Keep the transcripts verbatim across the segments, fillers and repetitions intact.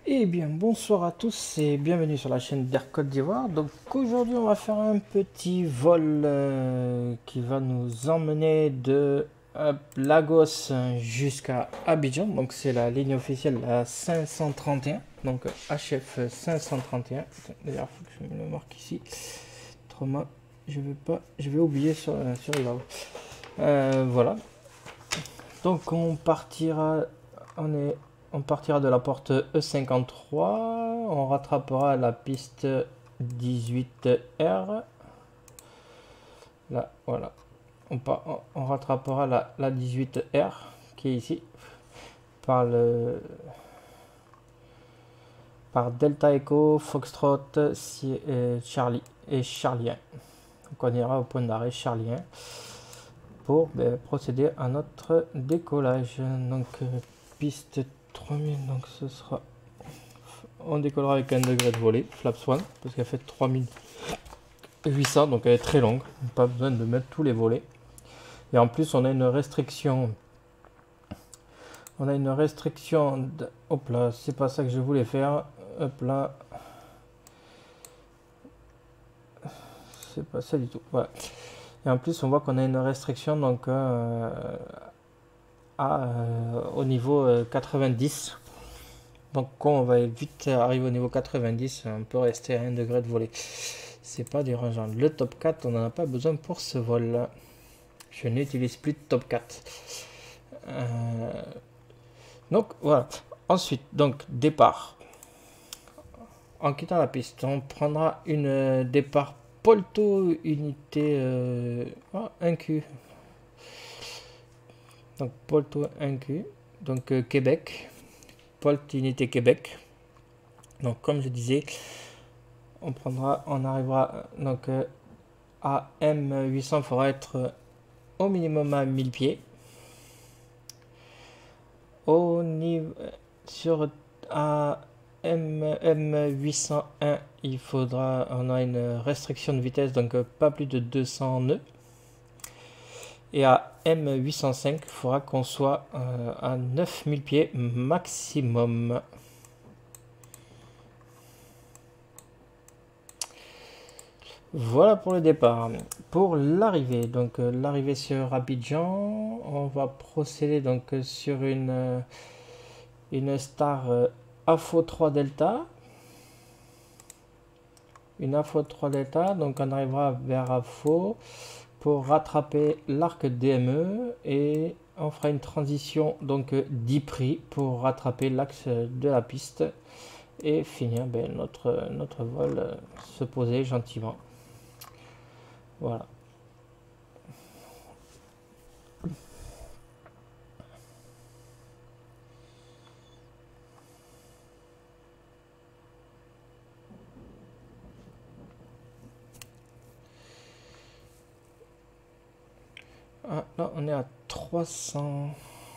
Eh bien, bonsoir à tous et bienvenue sur la chaîne d'Air Côte d'Ivoire. Donc aujourd'hui, on va faire un petit vol euh, qui va nous emmener de euh, Lagos jusqu'à Abidjan. Donc c'est la ligne officielle, la cinq cent trente et un. Donc H F cinq cent trente et un. D'ailleurs, il faut que je me le marque ici. Autrement, je vais pas, je vais oublier sur, euh, sur les euh, Voilà. Donc on partira, on est On partira de la porte E cinquante-trois, on rattrapera la piste dix-huit R. Là, voilà. On, part, on rattrapera la, la dix-huit R qui est ici par le par Delta Echo, Foxtrot, si, euh, Charlie et Charlie un. Donc on ira au point d'arrêt Charlie un pour ben, procéder à notre décollage. Donc euh, piste trois mille, donc ce sera, on décollera avec un degré de volée, flaps one, parce qu'elle fait trois mille huit cents, donc elle est très longue, pas besoin de mettre tous les volets. Et en plus on a une restriction, on a une restriction, de, hop là, c'est pas ça que je voulais faire, hop là, c'est pas ça du tout, voilà. Et en plus on voit qu'on a une restriction donc euh, à, euh, au niveau euh, quatre-vingt-dix. Donc quand on va vite arriver au niveau quatre-vingt-dix, on peut rester à un degré de volée. C'est pas dérangeant. Le top quatre, on n'en a pas besoin pour ce vol. Je n'utilise plus de top quatre. Euh, donc voilà. Ensuite, donc départ. En quittant la piste, on prendra une euh, départ Polto unité euh, oh, un Q. Donc Polto un Q. Donc euh, Québec. Polt unité Québec. Donc comme je disais, on prendra, on arrivera donc euh, à M huit cents, il faudra être euh, au minimum à mille pieds. Au niveau sur à M, M801, il faudra, on a une restriction de vitesse, donc euh, pas plus de deux cents nœuds. Et à M huit cent cinq, il faudra qu'on soit euh, à neuf mille pieds maximum. Voilà pour le départ. Pour l'arrivée, donc euh, l'arrivée sur Abidjan, on va procéder donc euh, sur une, euh, une star euh, A F O trois Delta. Une A F O trois Delta, donc on arrivera vers A F O pour rattraper l'arc D M E et on fera une transition donc euh, dix prix pour rattraper l'axe de la piste et finir ben, notre, notre vol, euh, se poser gentiment. Voilà. Ah, là, on est à trois cents.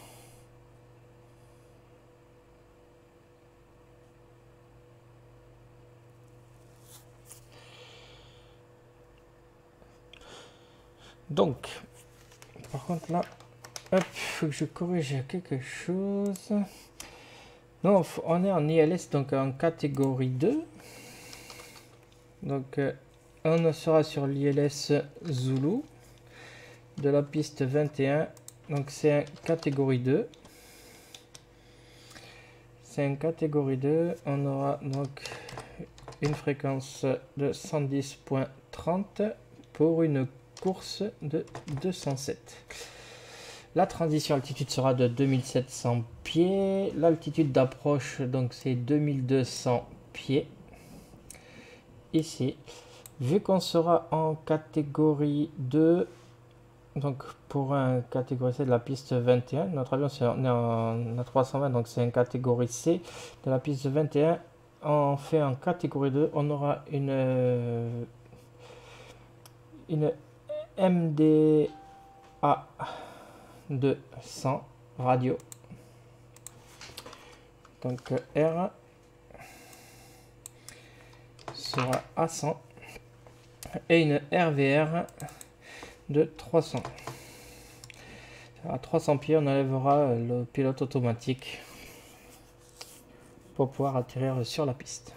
Donc, par contre là, hop, faut que je corrige quelque chose. Non, on est en I L S, donc en catégorie deux. Donc, euh, on sera sur l'I L S Zulu de la piste vingt et un. Donc, c'est un catégorie deux. C'est un catégorie deux. On aura donc une fréquence de cent dix virgule trente pour une course de deux cent sept. La transition altitude sera de deux mille sept cents pieds. L'altitude d'approche, donc c'est deux mille deux cents pieds. Ici, vu qu'on sera en catégorie deux, donc pour un catégorie C de la piste vingt et un, notre avion c'est on est en trois cent vingt, donc c'est une catégorie C de la piste vingt et un. On fait en catégorie deux, on aura une une M D A deux cents radio, donc R sera à cent et une R V R de trois cents. À trois cents pieds, on enlèvera le pilote automatique pour pouvoir atterrir sur la piste.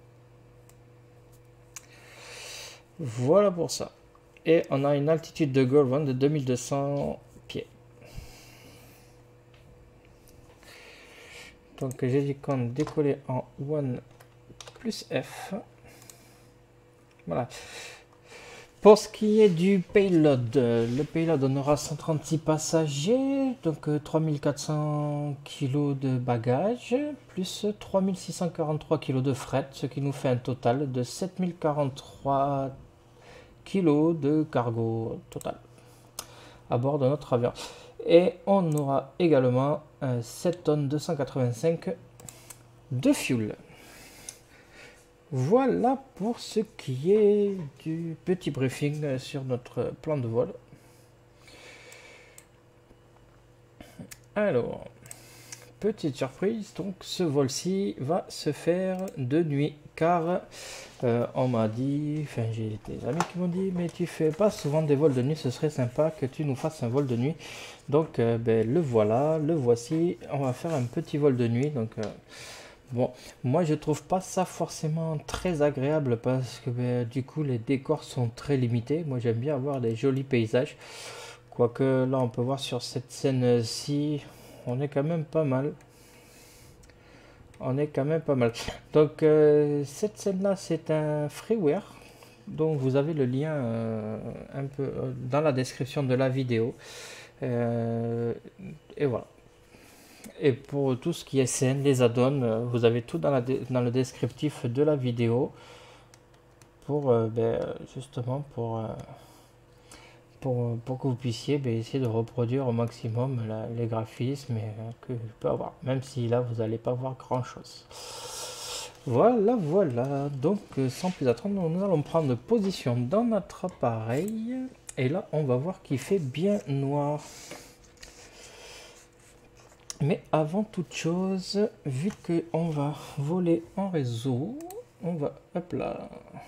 Voilà pour ça. Et on a une altitude de Goal Run de deux mille deux cents pieds. Donc j'ai dit qu'on décollait en un plus F. Voilà. Pour ce qui est du payload, le payload, on aura cent trente-six passagers, donc trois mille quatre cents kilos de bagages, plus trois mille six cent quarante-trois kilos de fret, ce qui nous fait un total de sept mille quarante-trois kilos de cargo total à bord de notre avion. Et on aura également euh, sept tonnes deux cent quatre-vingt-cinq de fuel. Voilà pour ce qui est du petit briefing sur notre plan de vol. Alors, petite surprise, donc ce vol-ci va se faire de nuit, car euh, on m'a dit, enfin j'ai des amis qui m'ont dit, mais tu fais pas souvent des vols de nuit, ce serait sympa que tu nous fasses un vol de nuit. Donc euh, ben, le voilà, le voici, on va faire un petit vol de nuit. Donc euh, bon, moi je trouve pas ça forcément très agréable parce que ben, du coup les décors sont très limités. Moi j'aime bien avoir des jolis paysages. Quoique là on peut voir sur cette scène-ci, on est quand même pas mal. On est quand même pas mal. Donc euh, cette scène-là c'est un freeware. Donc vous avez le lien euh, un peu euh, dans la description de la vidéo. Euh, et voilà. Et pour tout ce qui est scène, les add-ons, vous avez tout dans, la dans le descriptif de la vidéo pour euh, ben, justement pour, euh, pour, pour que vous puissiez ben, essayer de reproduire au maximum la, les graphismes et, euh, que je peux avoir, même si là vous n'allez pas voir grand chose. Voilà, voilà. Donc euh, sans plus attendre, nous allons prendre position dans notre appareil et là on va voir qu'il fait bien noir. Mais avant toute chose, vu que on va voler en réseau, on va, hop là,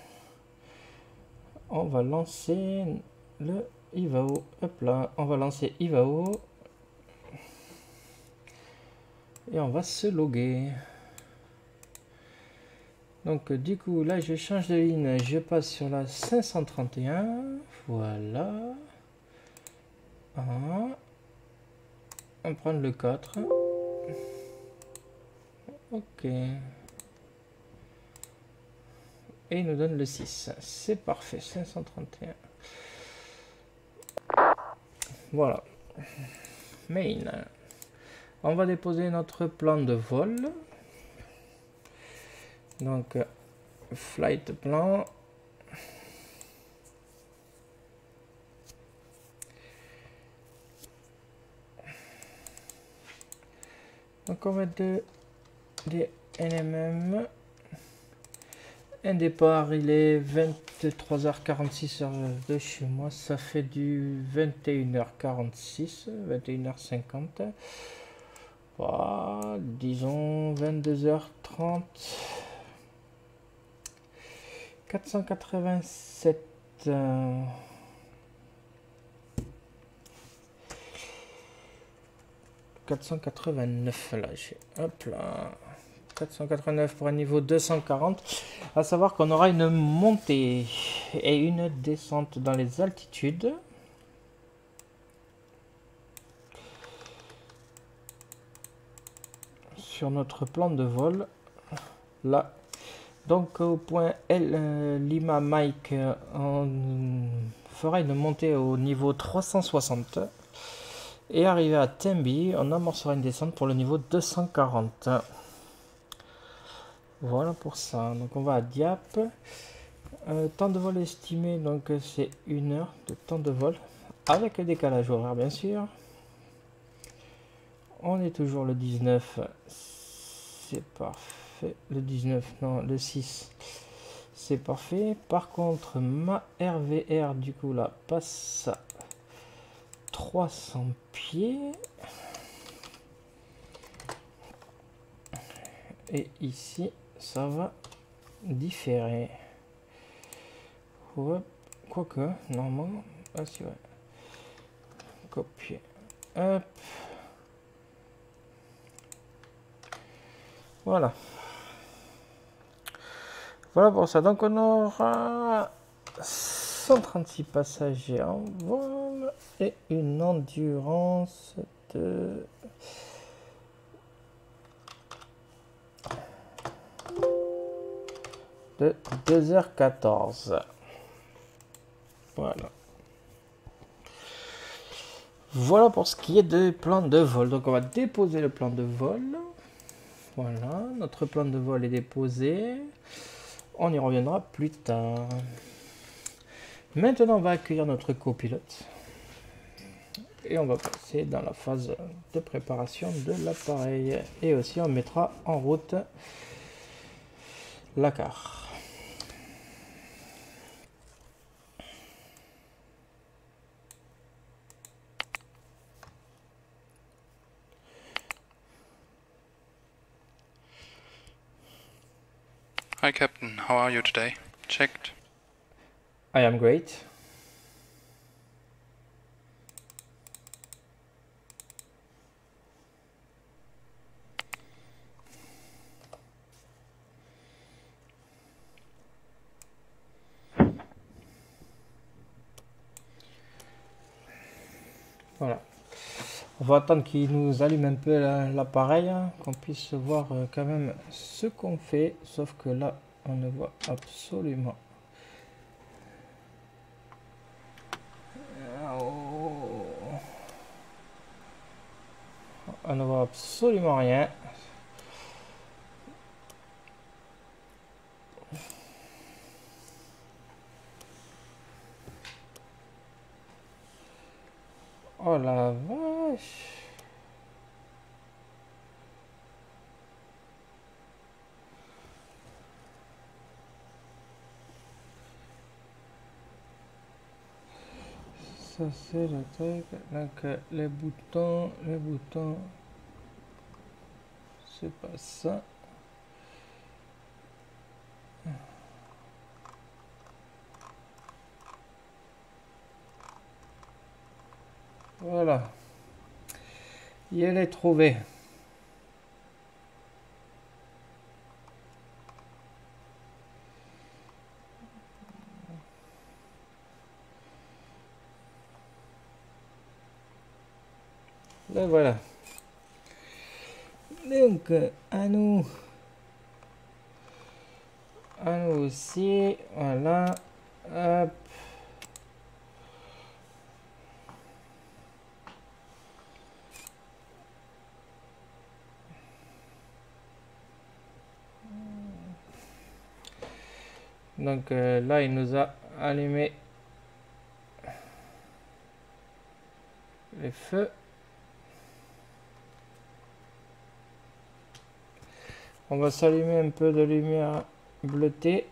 on va lancer le Ivao, hop là, on va lancer Ivao et on va se loguer. Donc du coup là je change de ligne, je passe sur la cinq cent trente et un, voilà, un. On prend le quatre. Ok. Et il nous donne le six. C'est parfait. cinq cent trente et un. Voilà. Main. On va déposer notre plan de vol. Donc, flight plan. Donc on va de des N M M. Un départ, il est vingt-trois heures quarante-six heures de chez moi. Ça fait du vingt et une heures quarante-six, vingt et une heures cinquante. Voilà, disons vingt-deux heures trente. quatre cent quatre-vingt-sept. Euh, quatre cent quatre-vingt-neuf là, j'ai hop là, quatre cent quatre-vingt-neuf pour un niveau deux cent quarante. À savoir qu'on aura une montée et une descente dans les altitudes. Sur notre plan de vol, là. Donc au point L, euh, Lima Mike, euh, on fera une montée au niveau trois cent soixante. Et arrivé à Tembi, on amorcera une descente pour le niveau deux cent quarante. Voilà pour ça. Donc on va à Dieppe. Euh, temps de vol estimé, donc c'est une heure de temps de vol. Avec le décalage horaire bien sûr. On est toujours le dix-neuf. C'est parfait. Le dix-neuf, non, le six. C'est parfait. Par contre, ma R V R du coup là passe à trois cents pieds. Et ici, ça va différer. Ouais, quoique, normalement, ah si, ouais. Copier. Hop. Voilà. Voilà pour ça. Donc on aura cent trente-six passagers en vol et une endurance de de deux heures quatorze. Voilà. Voilà pour ce qui est de plan de vol. Donc on va déposer le plan de vol. Voilà, notre plan de vol est déposé. On y reviendra plus tard. Maintenant, on va accueillir notre copilote. Et on va passer dans la phase de préparation de l'appareil. Et aussi, on mettra en route la car. Hi Captain, how are you today? Checked. I am great. Voilà. On va attendre qu'il nous allume un peu l'appareil, hein, qu'on puisse voir euh, quand même ce qu'on fait. Sauf que là, on ne voit absolument. Oh. On ne voit absolument rien. Oh la vache. Ça c'est le truc. Donc euh, les boutons, les boutons. C'est pas ça. Voilà. Il est trouvé. Le voilà. Donc, à nous. À nous aussi. Voilà. Hop. Donc euh, là, il nous a allumé les feux. On va s'allumer un peu de lumière bleutée.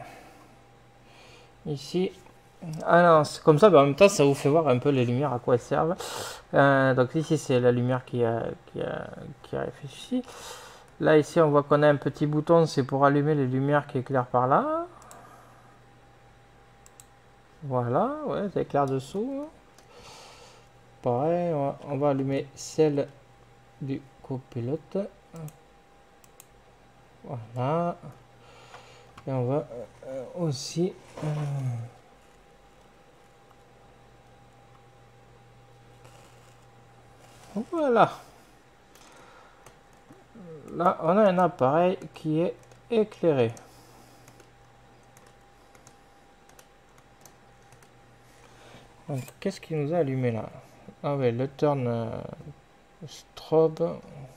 Ici. Ah non, c'est comme ça, mais en même temps, ça vous fait voir un peu les lumières, à quoi elles servent. Euh, donc ici, c'est la lumière qui a, qui a, qui a réfléchi. Là, ici, on voit qu'on a un petit bouton, c'est pour allumer les lumières qui éclairent par là. Voilà, ouais, ça éclaire dessous. Pareil, on va, on va allumer celle du copilote. Voilà. Et on va euh, aussi... Euh, voilà. Là, on a un appareil qui est éclairé. Donc, qu'est-ce qui nous a allumé là? Ah ouais, le turn euh, strobe.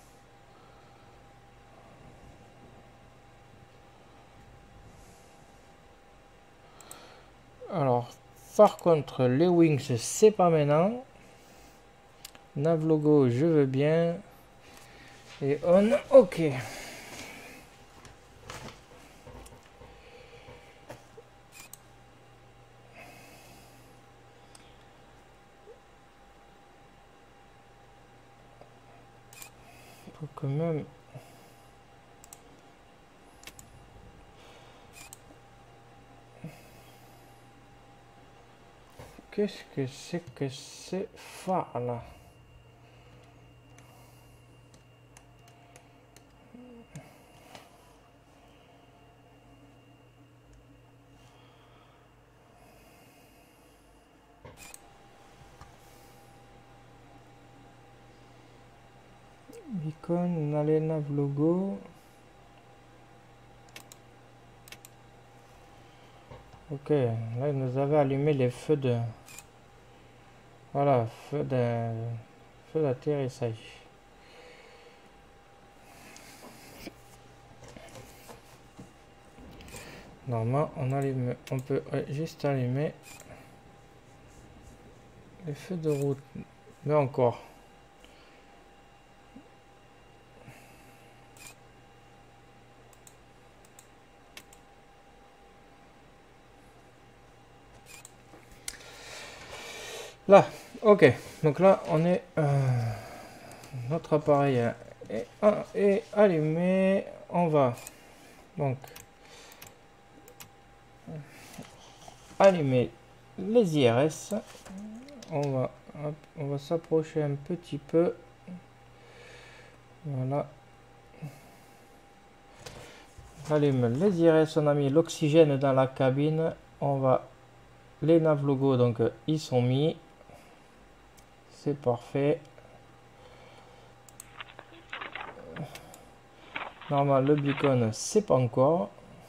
Alors, par contre, les wings, c'est pas maintenant. Nav logo, je veux bien. Et on, ok. Faut quand même... Qu'est-ce que c'est que ces phares là? beacon, on a les nav logo. Ok, là il nous avait allumé les feux de... Voilà, feu de... feu d'atterrissage. Normalement, on allume, on peut juste allumer les feux de route, mais encore. Là, ok. Donc là, on est euh, notre appareil est, est allumé. On va donc allumer les I R S. On va, on va s'approcher un petit peu. Voilà. Allume les I R S. On a mis l'oxygène dans la cabine. On va les nav logo, donc ils sont mis. C'est parfait. Normal, le beacon, c'est pas encore.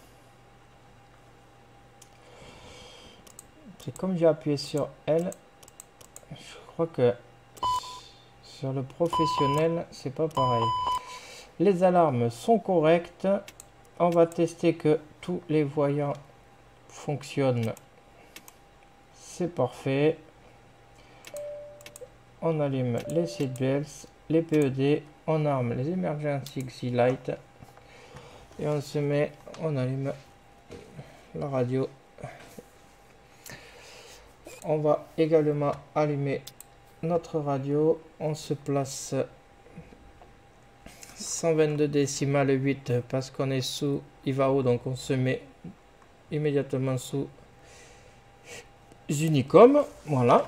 C'est comme j'ai appuyé sur L. Je crois que sur le professionnel, c'est pas pareil. Les alarmes sont correctes. On va tester que tous les voyants fonctionnent. C'est parfait. On allume les seatbelts, les P E D, on arme les emergency exit light et on se met, on allume la radio. On va également allumer notre radio. On se place cent vingt-deux décimales huit parce qu'on est sous I V A O, donc on se met immédiatement sous Unicom. Voilà.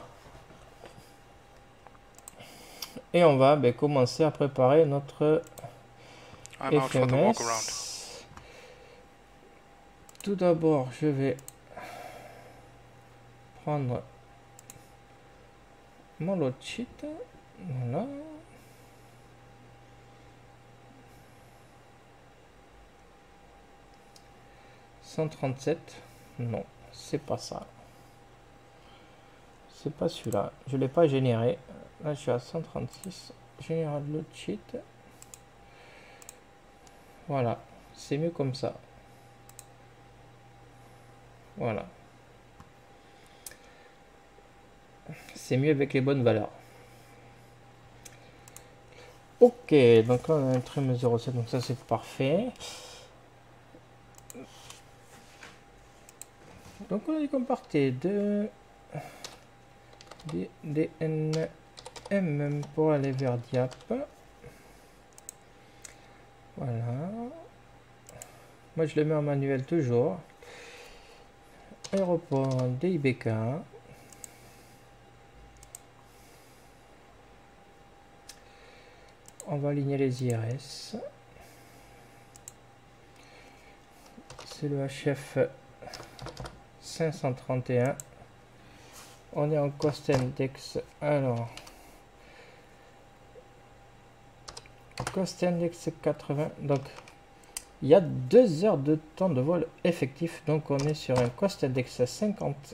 Et on va ben, commencer à préparer notre F M S. Tout d'abord, je vais prendre mon load sheet. Voilà. cent trente-sept. Non, c'est pas ça. C'est pas celui-là. Je l'ai pas généré. Là, je suis à cent trente-six. Général load sheet. Voilà. C'est mieux comme ça. Voilà. C'est mieux avec les bonnes valeurs. Ok, donc là on a un trim zéro sept, donc ça c'est parfait. Donc on a dit qu'on partait de D N M pour aller vers Diap. Voilà. Moi je le mets en manuel toujours. Aéroport D I B K. On va aligner les I R S. C'est le H F cinq cent trente et un. On est en cost index. Alors, cost index quatre-vingts. Donc, il y a deux heures de temps de vol effectif. Donc, on est sur un cost index cinquante.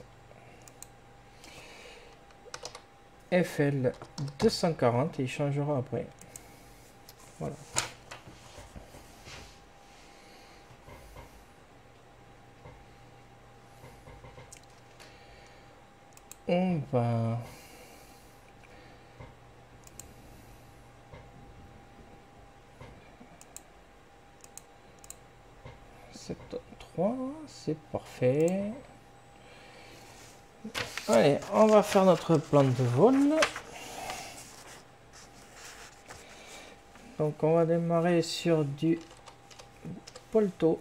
F L deux cent quarante. Et il changera après. Voilà. On va sept trois, c'est parfait. Allez, on va faire notre plan de vol. Donc on va démarrer sur du Polto.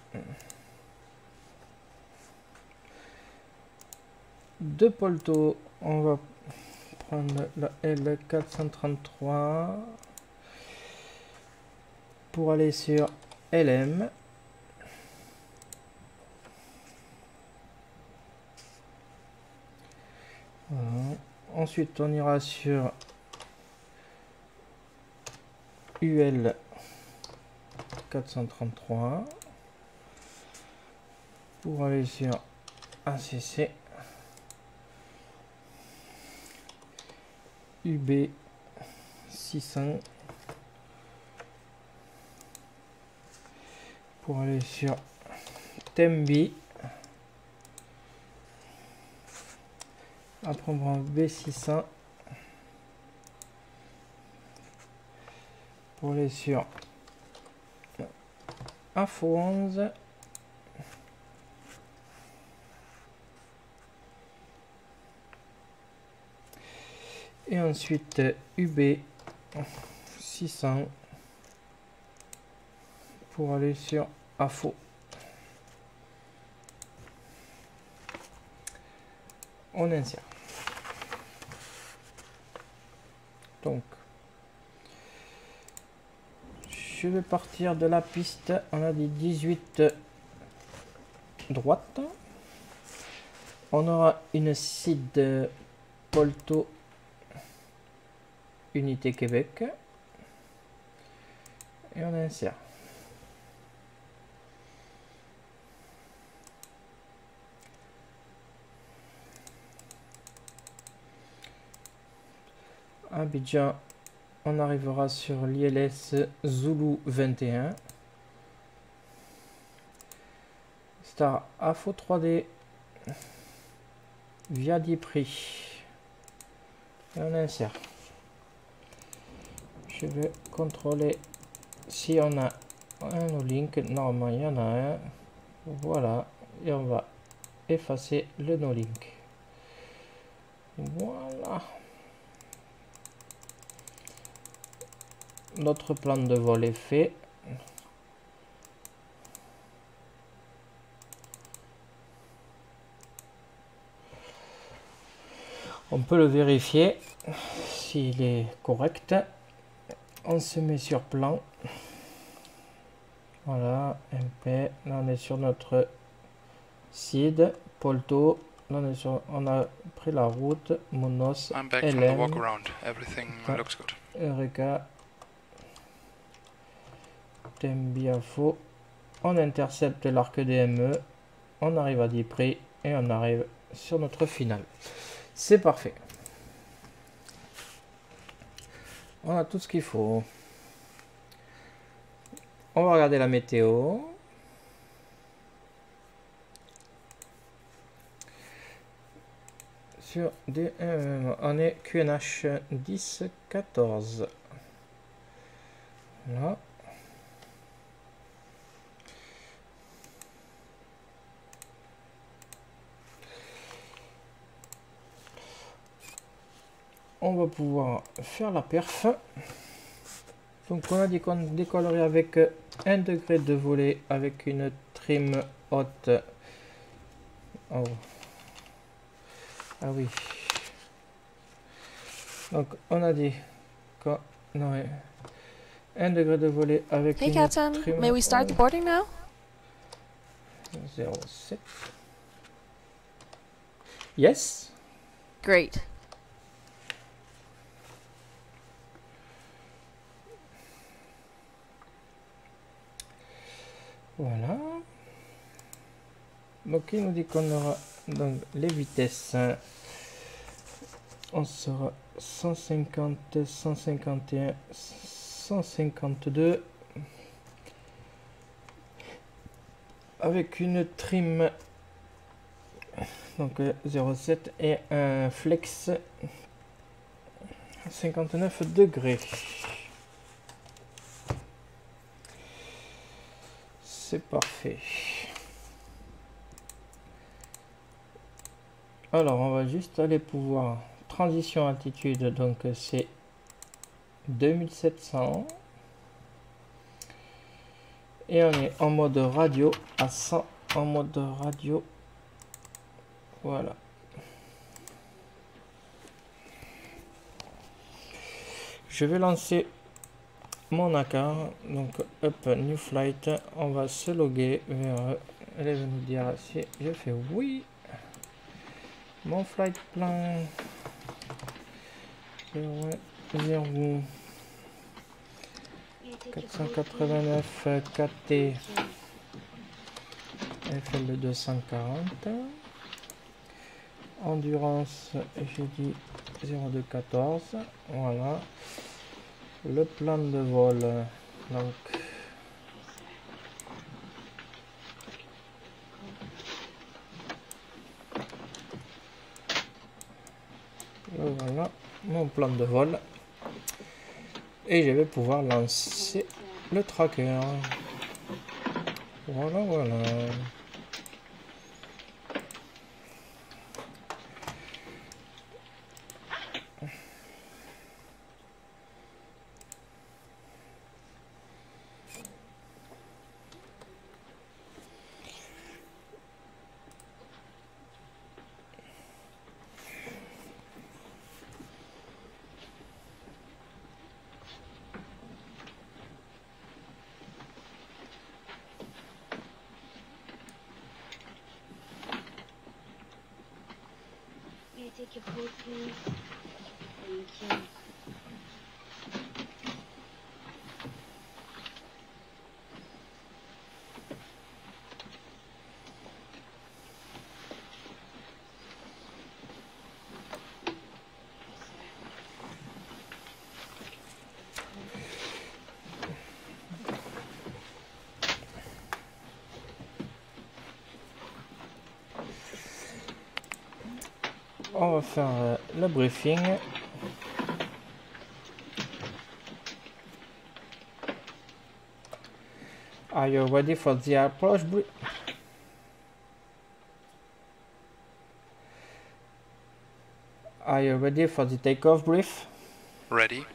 De Polto, on va prendre la L quatre cent trente-trois pour aller sur L M. Voilà. Ensuite, on ira sur U L quatre cent trente-trois pour aller sur A C C, U B six cents pour aller sur Tembi. Après on prend B six cents pour aller sur Info onze. Et ensuite U B six cents pour aller sur Info. On insère. Donc, je vais partir de la piste. On a dit dix-huit droite. On aura une seed Polto Unité Québec. Et on insère. Abidjan, on arrivera sur l'I L S Zulu vingt et un. Star Info trois D via Dipri. Et on insère. Je vais contrôler si on a un no-link. Normalement, il y en a un. Voilà. Et on va effacer le no-link. Voilà. Notre plan de vol est fait. On peut le vérifier s'il est correct. On se met sur plan. Voilà, M P. Là on est sur notre seed Polto. Là on est sur, on a pris la route Monos. I'm back L from M, the walk around. Everything Ah. looks good. Eureka. Tembiafo. On intercepte l'arc D M E. On arrive à Dipri et on arrive sur notre finale. C'est parfait. On a tout ce qu'il faut. On va regarder la météo. Sur des, euh, on est Q N H dix quatorze. Là. On va pouvoir faire la perf. Donc on a dit qu'on décollerait avec un degré de volée avec une trim haute. Oh. Ah oui. Donc on a dit qu'on aurait un degré de volée avec Hey, une Captain. trim May we start the boarding now? zéro sept. Yes. Great. Voilà. Donc il nous dit qu'on aura donc les vitesses. On sera cent cinquante, cent cinquante et un, cent cinquante-deux. Avec une trim donc zéro sept et un flex cinquante-neuf degrés. C'est parfait. Alors on va juste aller pouvoir transition altitude, donc c'est deux mille sept cents et on est en mode radio à cent, en mode radio. Voilà. Je vais lancer mon A C A R, donc up new flight. On va se loguer vers, elle va nous dire si je fais oui. Mon flight plan zéro quatre cent quatre-vingt-neuf K T F L deux cent quarante. Endurance, j'ai dit zéro deux quatorze. Voilà. Le plan de vol. Donc, voilà mon plan de vol. Et je vais pouvoir lancer le tracker. Voilà, voilà. Take your food, please. Thank you. On va faire euh, le briefing. Are you ready for the approach brief? Are you ready for the takeoff brief? Ready.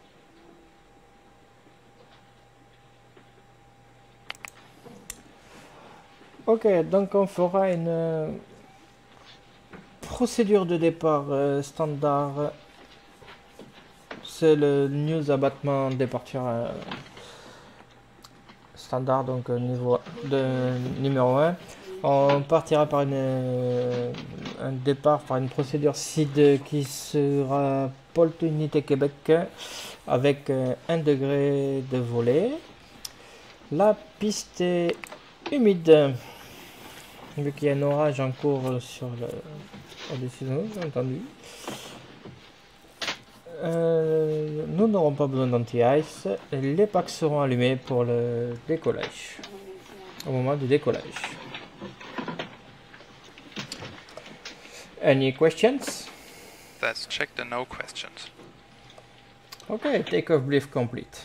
Ok, donc on fera une euh, procédure de départ euh, standard. C'est le news abattement départure euh, standard, donc euh, niveau de numéro un. On partira par une, euh, un départ par une procédure S I D qui sera Pôle Unité Québec avec euh, un degré de volée. La piste est humide, vu qu'il y a un orage en cours sur le au-dessus de nous, bien entendu. Euh, nous n'aurons pas besoin d'anti-ice. Les packs seront allumés pour le décollage, au moment du décollage. Any questions? That's checked and no questions. Okay, takeoff brief complete.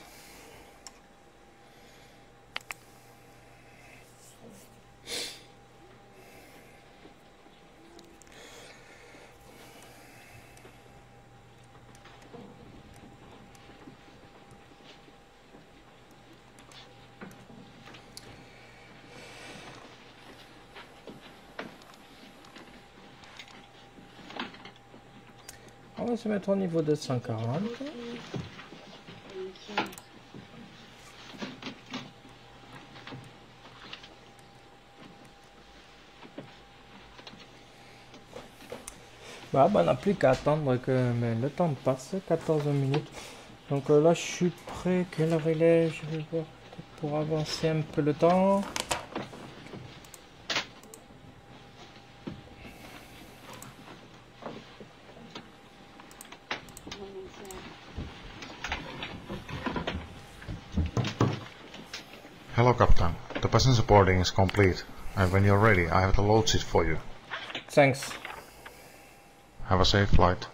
On va se mettre au niveau de cent quarante. Bah, bah, on n'a plus qu'à attendre que mais le temps passe, quatorze minutes. Donc euh, là je suis prêt, quelle heure il est? Je vais voir pour avancer un peu le temps. Hello, Captain. The passenger boarding is complete, and when you're ready, I have the load seat for you. Thanks. Have a safe flight.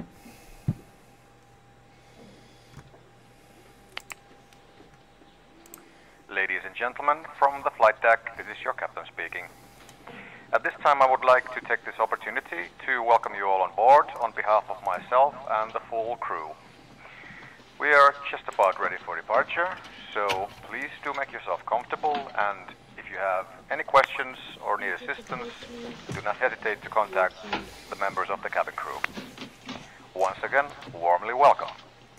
Ladies and gentlemen, from the flight deck, this is your captain speaking. At this time, I would like to take this opportunity to welcome you all on board on behalf of myself and the full crew. We are just about ready for departure, so please do make yourself comfortable, and if you have any questions or need assistance, do not hesitate to contact the members of the cabin crew. Once again, warmly welcome.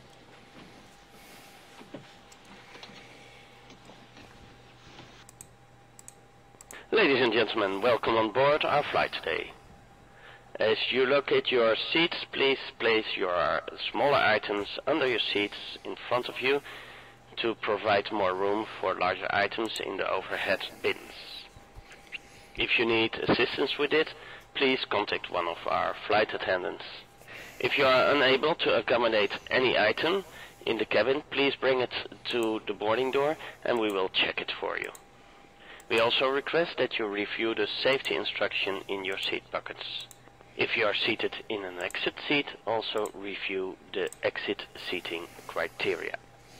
Ladies and gentlemen, welcome on board our flight today. As you locate your seats, please place your smaller items under your seats in front of you to provide more room for larger items in the overhead bins. If you need assistance with it, please contact one of our flight attendants. If you are unable to accommodate any item in the cabin, please bring it to the boarding door and we will check it for you. We also request that you review the safety instruction in your seat buckets. If you are seated in an exit seat, also review the exit seating criteria.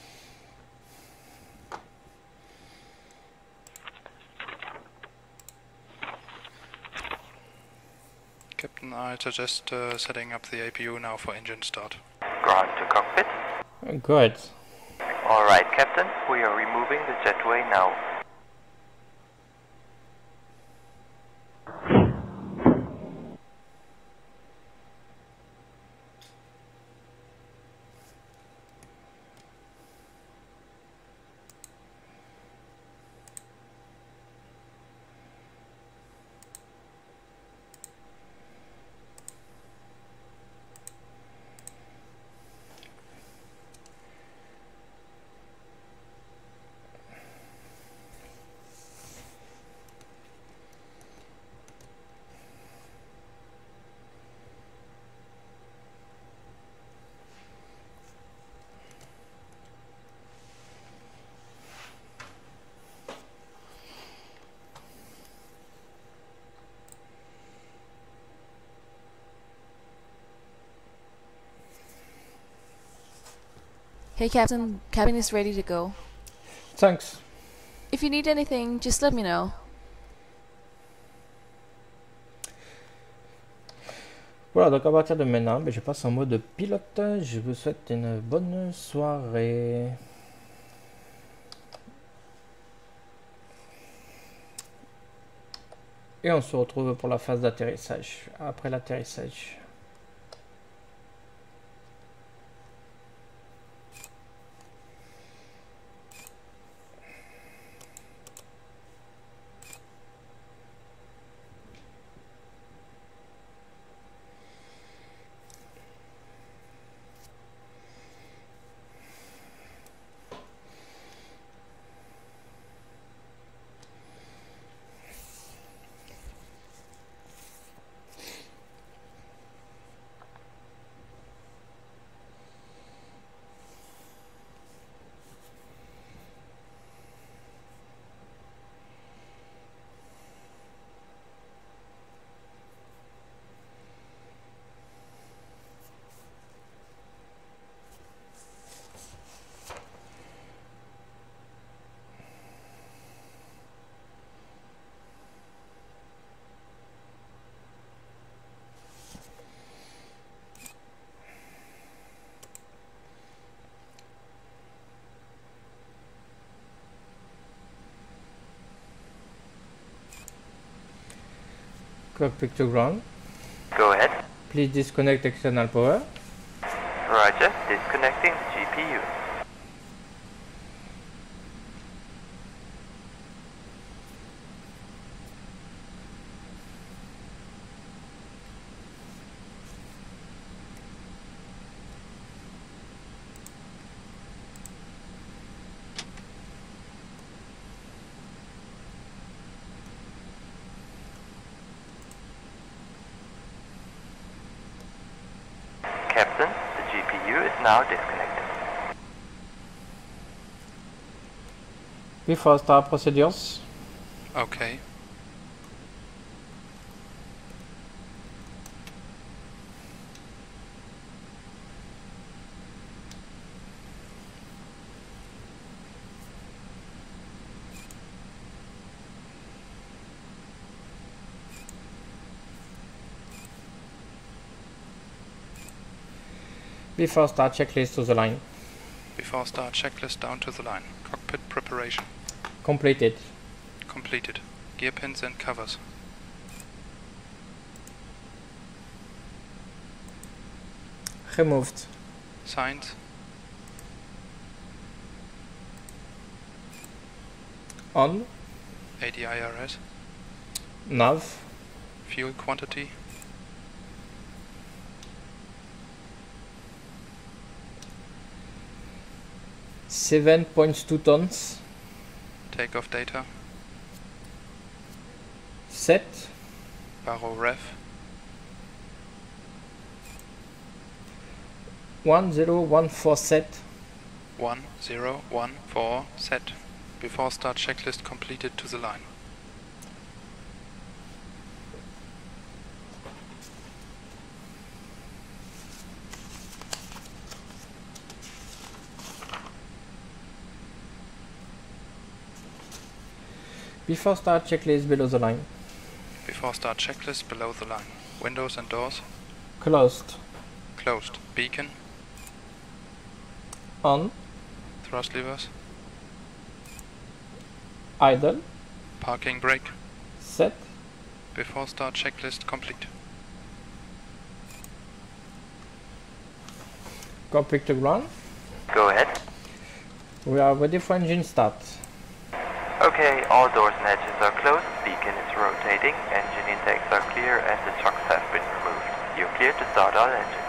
Captain, I suggest uh, setting up the A P U now for engine start. Ground to cockpit. Good. Alright, Captain, we are removing the jetway now. Hey Captain, cabin is ready to go. Thanks. If you need anything, just let me know. Voilà, donc à partir de maintenant, ben, je passe en mode pilote. Je vous souhaite une bonne soirée. Et on se retrouve pour la phase d'atterrissage, après l'atterrissage. Cockpit to ground. Go ahead. Please disconnect external power. Roger, disconnecting G P U. Captain, the G P U is now disconnected. Before start procedures. Okay. Before start checklist to the line. Before start checklist down to the line. Cockpit preparation. Completed. Completed. Gear pins and covers. Removed. Signed. On. A D I R S. Nav. Fuel quantity. seven point two tons. Takeoff data. Set. Baro ref. one zero one four set. one zero one four set. Before start checklist completed to the line. Before start checklist below the line. Before start checklist below the line. Windows and doors. Closed. Closed. Beacon. On. Thrust levers. Idle. Parking brake. Set. Before start checklist complete. Complete to ground. Go ahead. We are ready for engine start. Okay, all doors and edges are closed, beacon is rotating, engine intakes are clear and the trucks have been removed. You're clear to start all engines.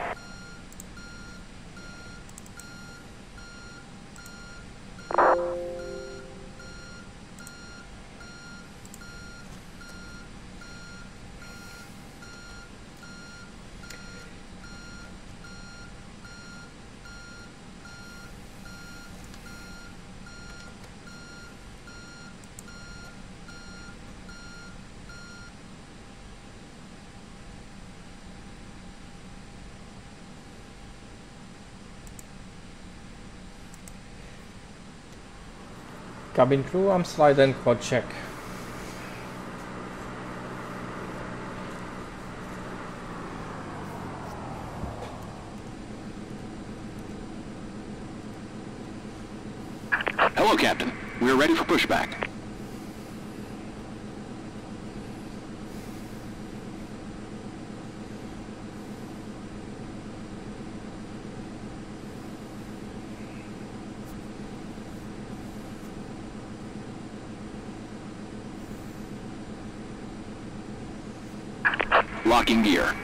Cabin crew, arm slide and quad check. Hello, Captain. We are ready for pushback. Locking gear.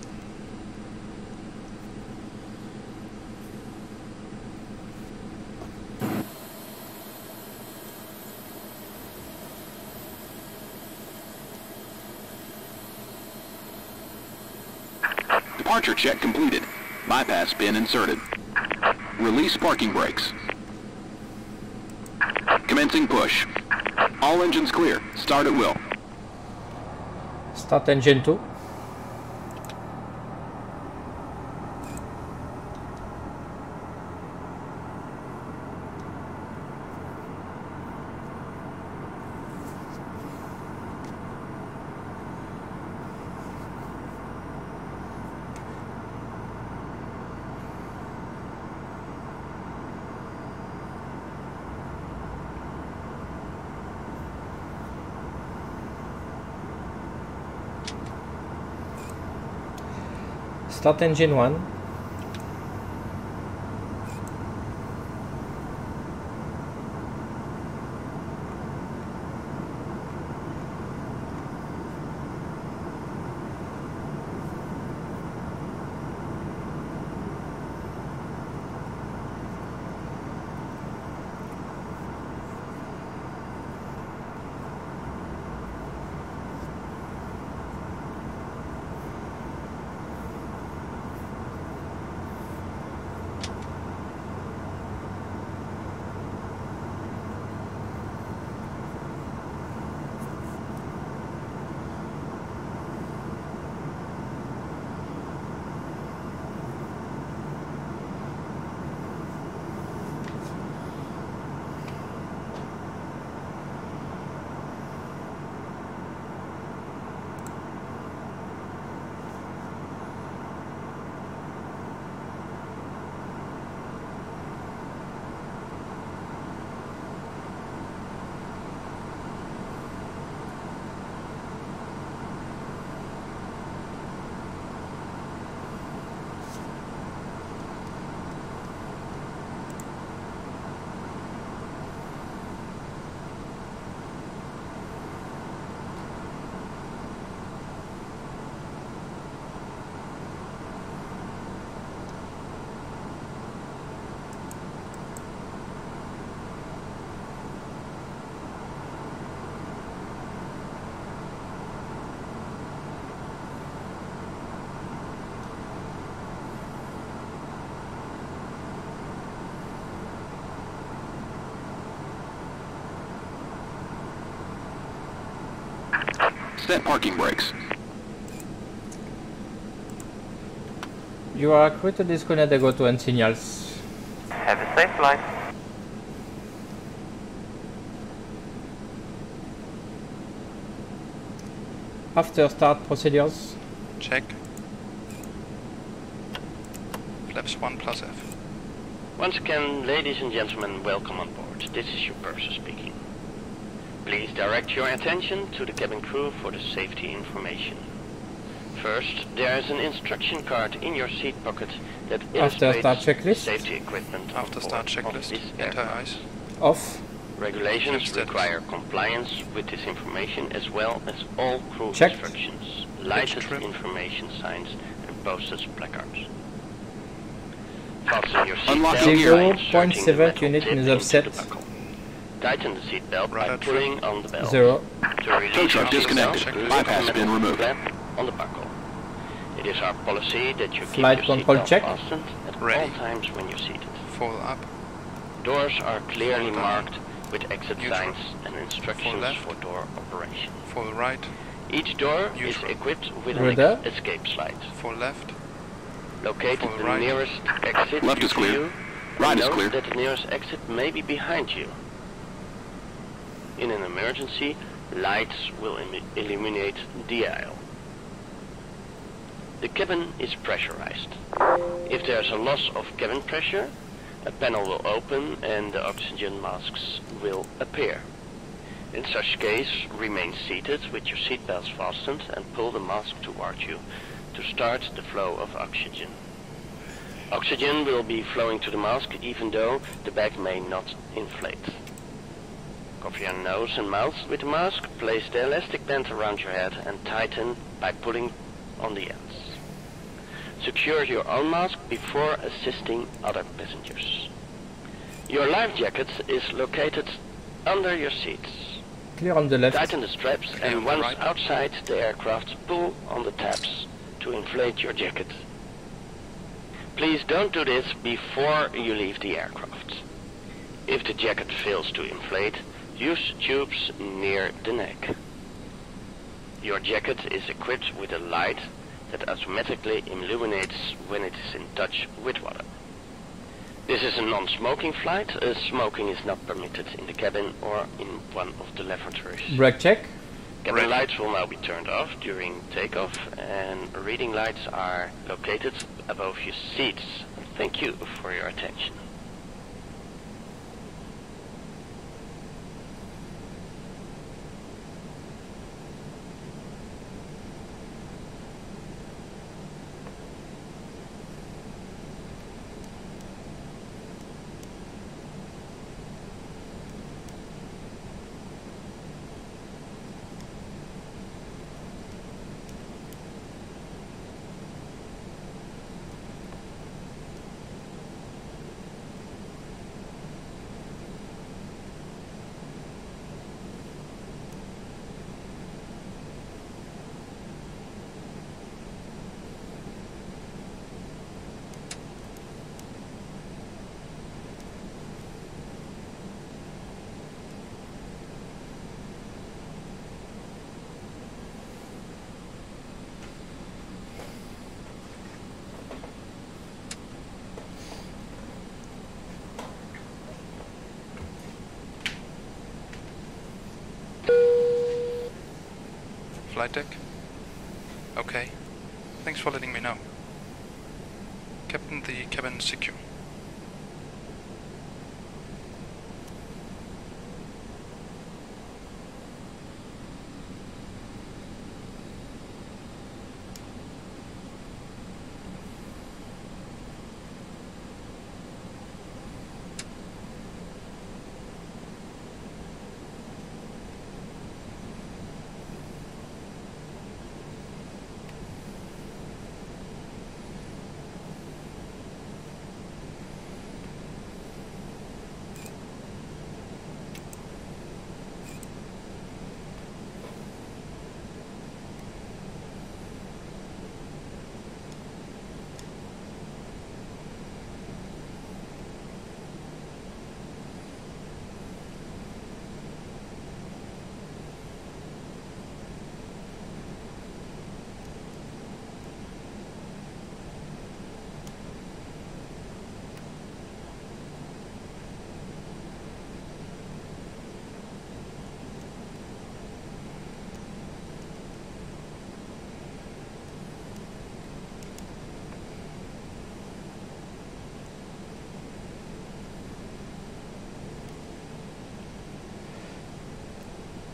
Departure check completed. Bypass pin inserted. Release parking brakes. Commencing push. All engines clear. Start at will. Start engine two. Start engine one. Set parking brakes. You are accurate to disconnect the go-to end signals. Have a safe flight. After start procedures. Check. Flaps one plus F. Once again, ladies and gentlemen, welcome on board. This is your purser speaking. Please direct your attention to the cabin crew for the safety information. First, there is an instruction card in your seat pocket that After start illustrates checklist. safety equipment. on After start board of checklist. this Enter aircraft. eyes. Off. Regulations Keep status. require compliance with this information as well as all crew Checked. instructions, lighted trim. information signs and postage placards. Fasten your Unlock seatbelt the by gear. inserting zero point the seven metal unit tip is into offset. the buckle. Tighten the seatbelt by Rudder trim. pulling on the belt. Zero. To release Tow truck your disconnected. seatbelt, Bypass lift the been metal removed. flap on the buckle. It is our policy that you Flight keep your control seatbelt check. fastened at Ready. all times when you're seated. Full up. Doors are clearly Full down. marked with exit Neutral. signs and instructions left. for door operation. Full right. Each door Neutral. is equipped with an Rudder. ex escape slide. Full left. Locate Full the right. nearest exit Left due is to clear. you. Right and is note clear. that the nearest exit may be behind you. In an emergency, lights will im- illuminate the aisle. The cabin is pressurized. If there's a loss of cabin pressure, a panel will open and the oxygen masks will appear. In such case, remain seated with your seatbelts fastened and pull the mask toward you to start the flow of oxygen. Oxygen will be flowing to the mask even though the bag may not inflate. Cover your nose and mouth with the mask, place the elastic band around your head and tighten by pulling on the ends. Secure your own mask before assisting other passengers. Your life jacket is located under your seats. Clear on the left. Tighten the straps Clear and on the once right. outside the aircraft, pull on the tabs to inflate your jacket. Please don't do this before you leave the aircraft. If the jacket fails to inflate, use tubes near the neck. Your jacket is equipped with a light that automatically illuminates when it is in touch with water. This is a non-smoking flight. Uh, smoking is not permitted in the cabin or in one of the lavatories. Brake check. Cabin Ready. lights will now be turned off during takeoff and reading lights are located above your seats. Thank you for your attention. Flight deck. Okay. Thanks for letting me know. Captain, the cabin is secure.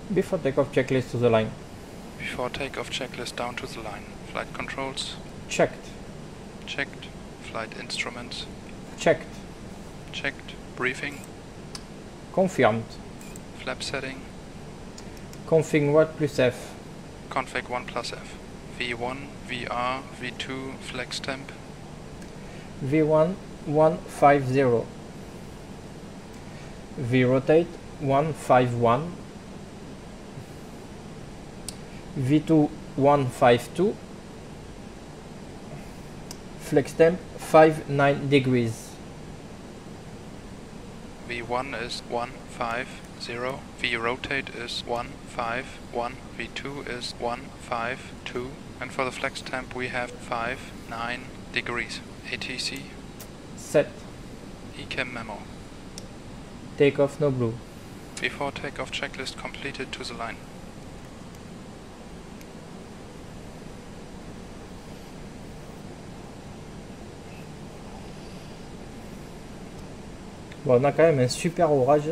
Before takeoff, checklist to the line. Before takeoff, checklist down to the line. Flight controls. Checked. Checked. Flight instruments. Checked. Checked. Briefing. Confirmed. Flap setting. Config one plus F. Config one plus F. V one, V R, V two, flex temp. V one one five zero. V rotate one five one. V two one five two. Flex temp five nine degrees. V one is one five zero. V rotate is one five one. V two is one five two. And for the flex temp we have five nine degrees. A T C. Set. Ecam memo. Takeoff no blue. Before takeoff, checklist completed to the line. Bon, on a quand même un super orage.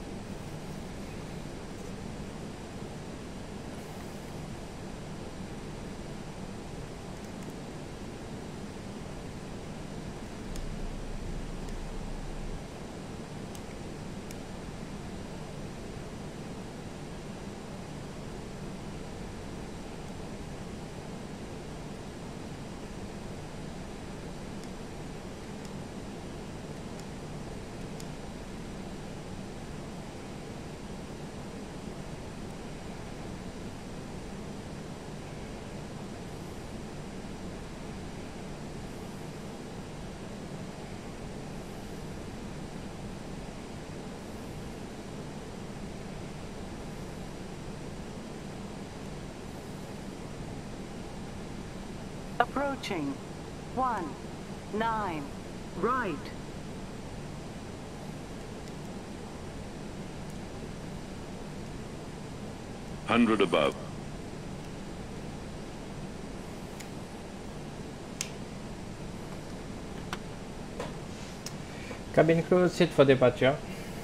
Approaching. One. Nine. Right. Hundred above. Cabin crew, set for departure.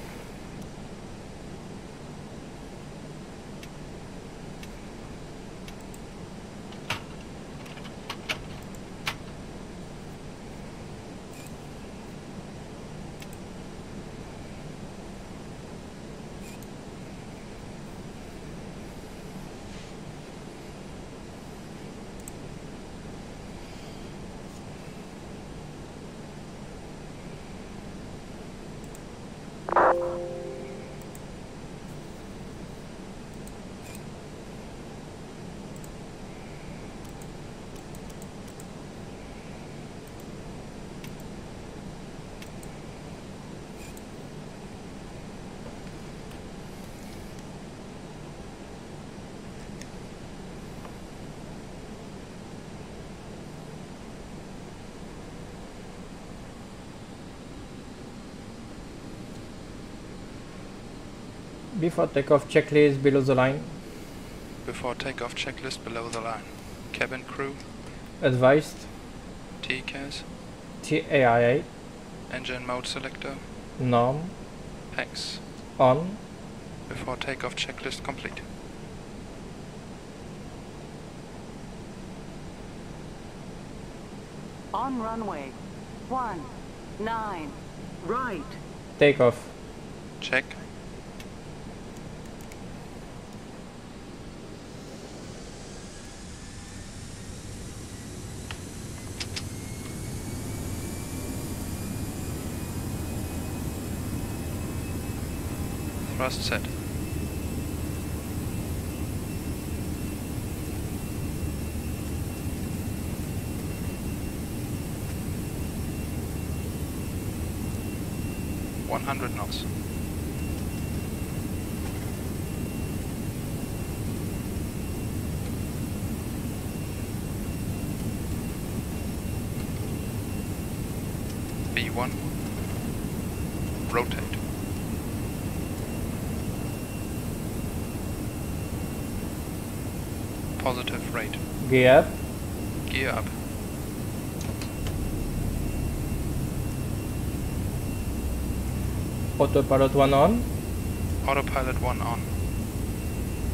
Before takeoff, checklist below the line. Before takeoff, checklist below the line. Cabin crew. Advised. T C A S. T A I A. Engine mode selector. Norm. Hex. On. Before takeoff, checklist complete. On runway. One. Nine. Right. Takeoff. Check. Thrust set. One hundred knots. V one. Rotate. Positive rate. Gear up. Gear up. Autopilot one on. Autopilot one on.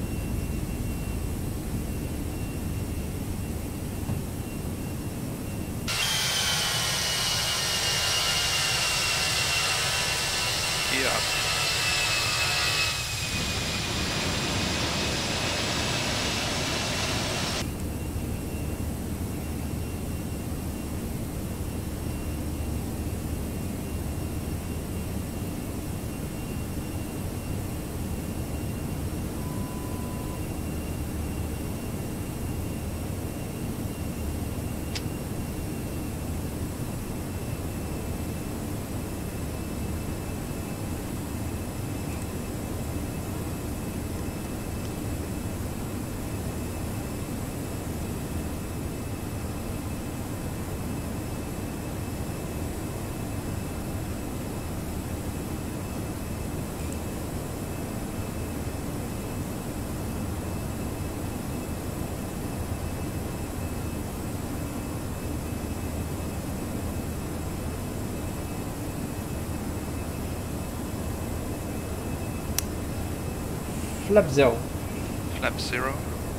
Flap zero. Flap zero.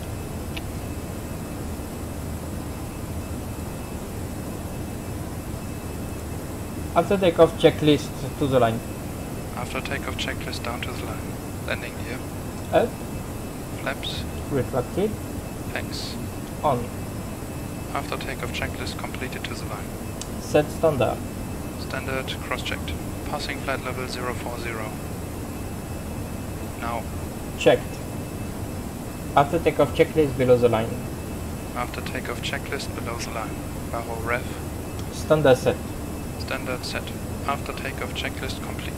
After takeoff, checklist to the line. After takeoff, checklist down to the line. Landing gear. Up. Flaps. Reflected. Thanks. On. After takeoff, checklist completed to the line. Set standard. Standard cross-checked. Passing flight level zero four zero. Now. Checked. After takeoff, checklist below the line. After takeoff, checklist below the line. Barrow rev. Standard set. Standard set. After takeoff, checklist complete.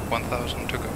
one thousand to go.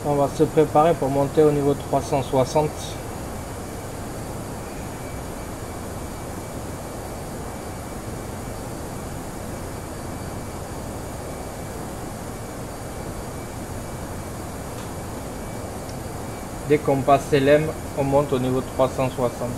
On va se préparer pour monter au niveau trois cent soixante. Dès qu'on passe L M, on monte au niveau trois cent soixante.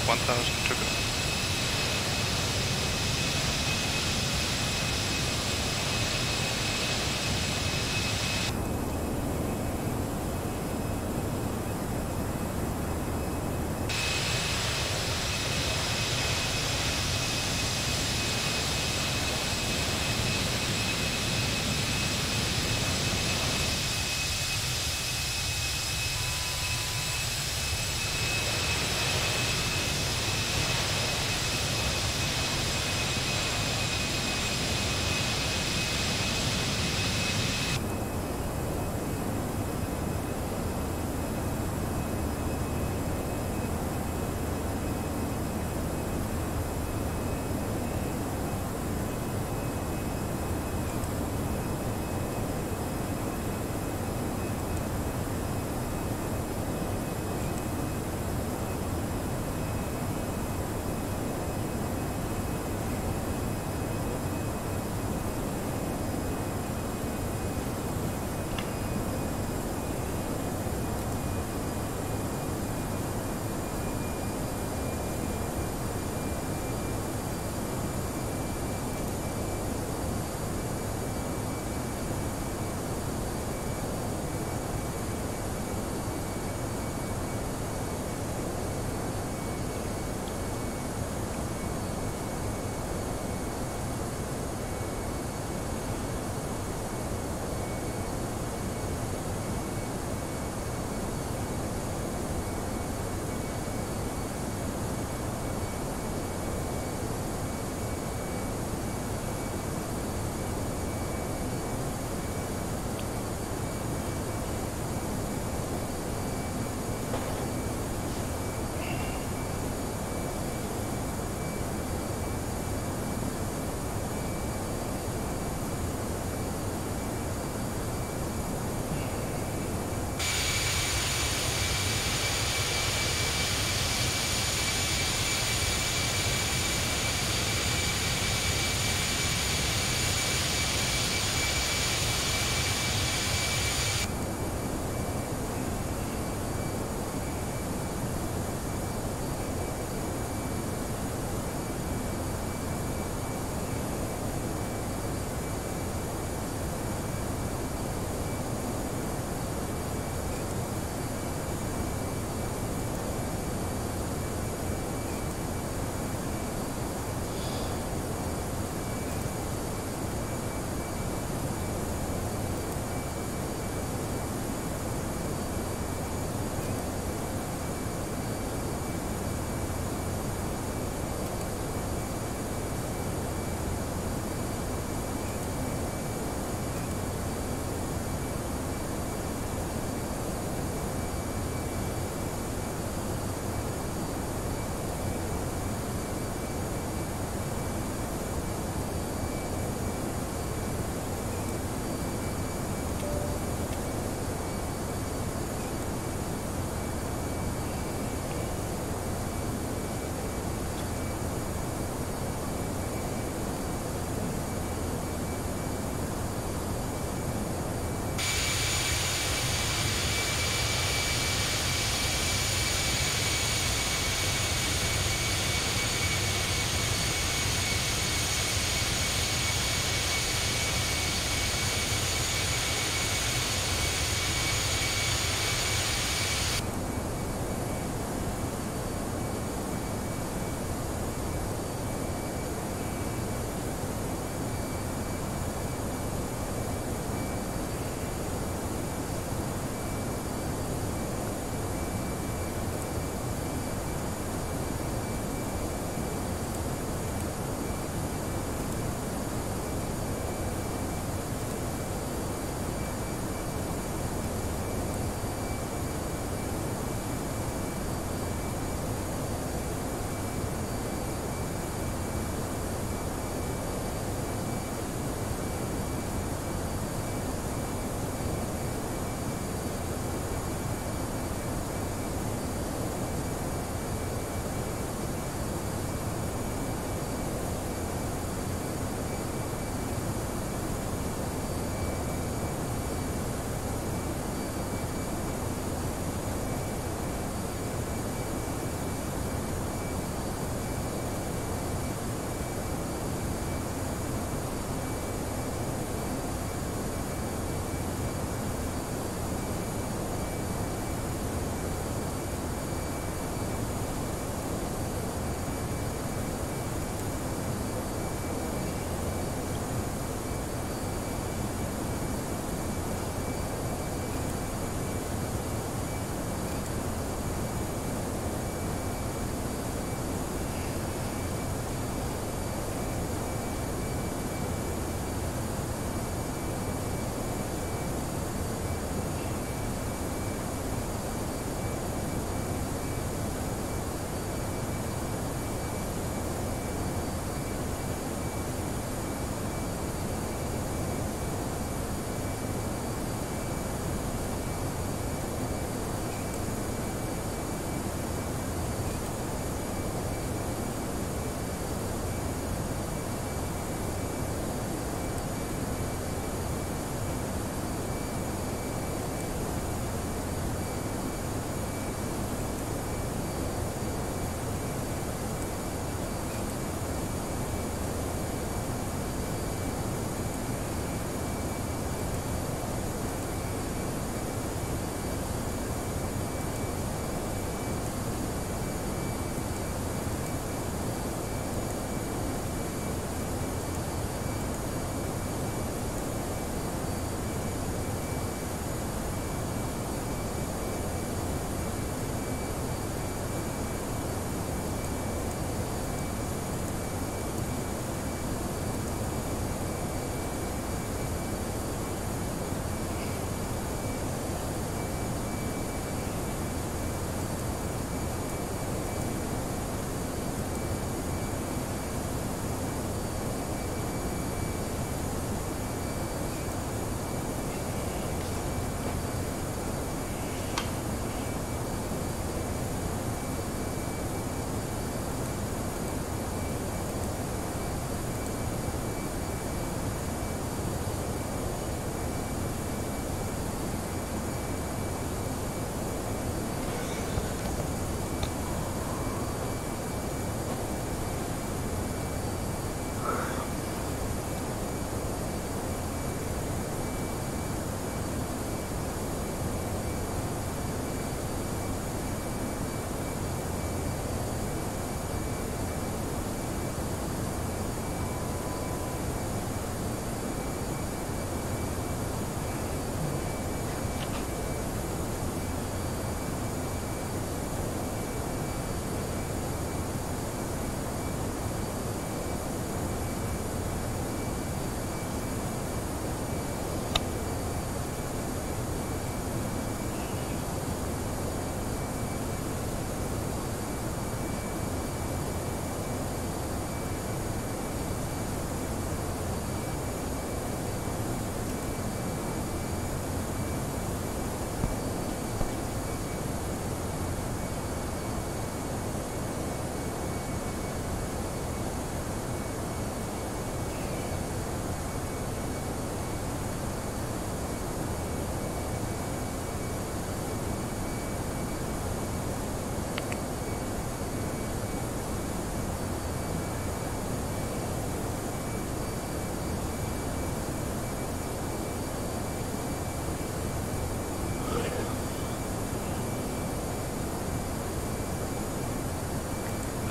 one thousand to go.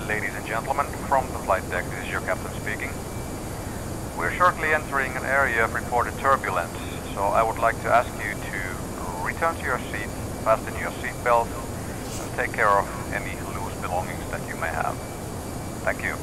Ladies and gentlemen, from the flight deck, this is your captain speaking. We're shortly entering an area of reported turbulence, so I would like to ask you to return to your seat, fasten your seatbelt, and take care of any loose belongings that you may have. Thank you.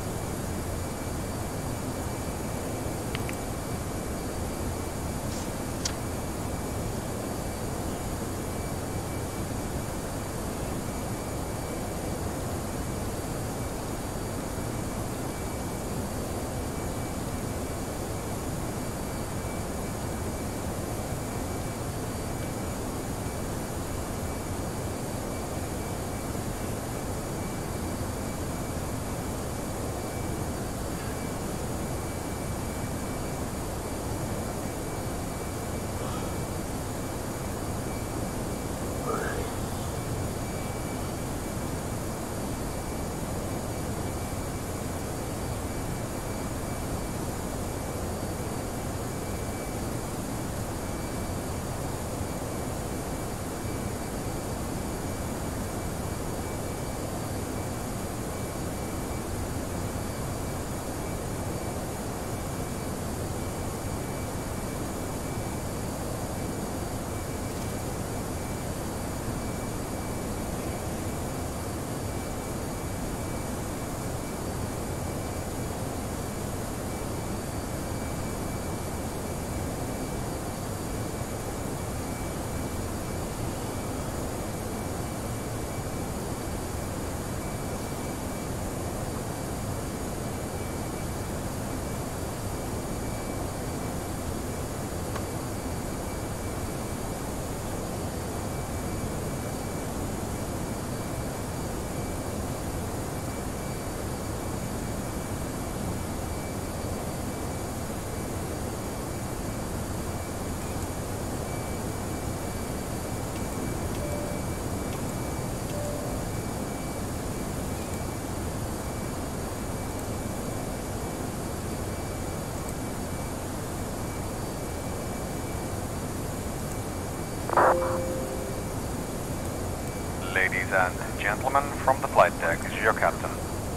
Ladies and gentlemen, from the flight deck, this is your captain.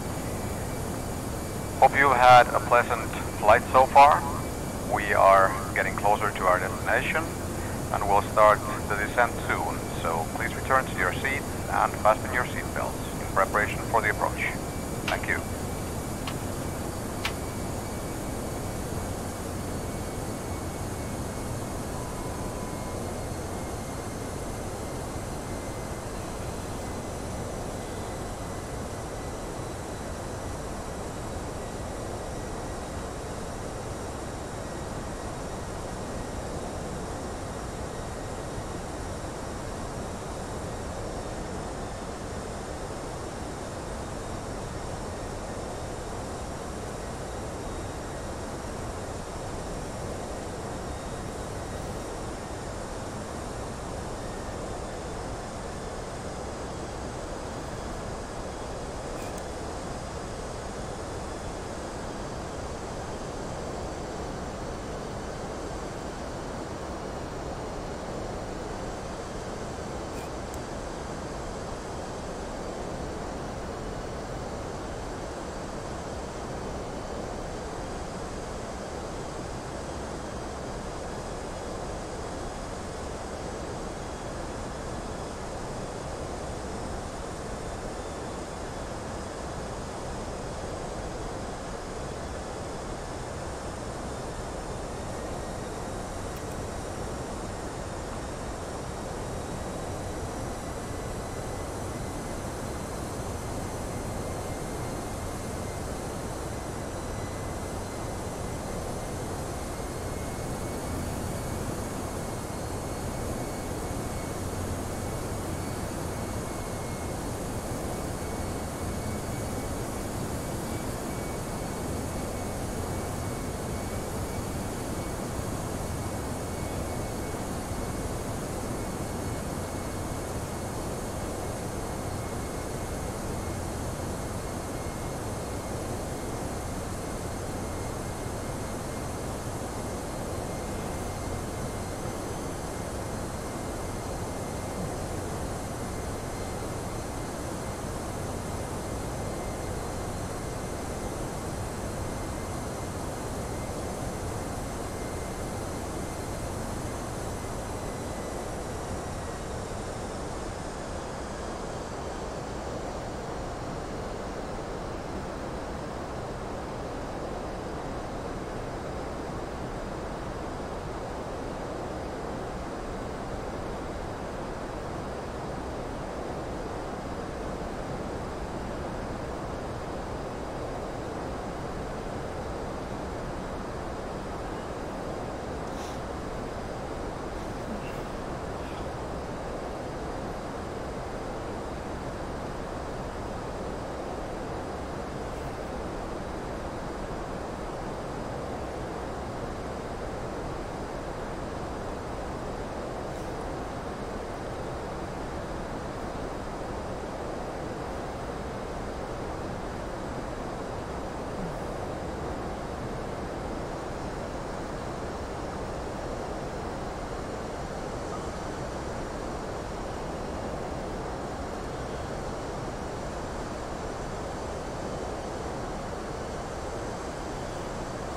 Hope you've had a pleasant flight so far. We are getting closer to our destination and we'll start the descent soon, so please return to your seats and fasten your seatbelts in preparation for the approach. Thank you.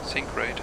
sink rate.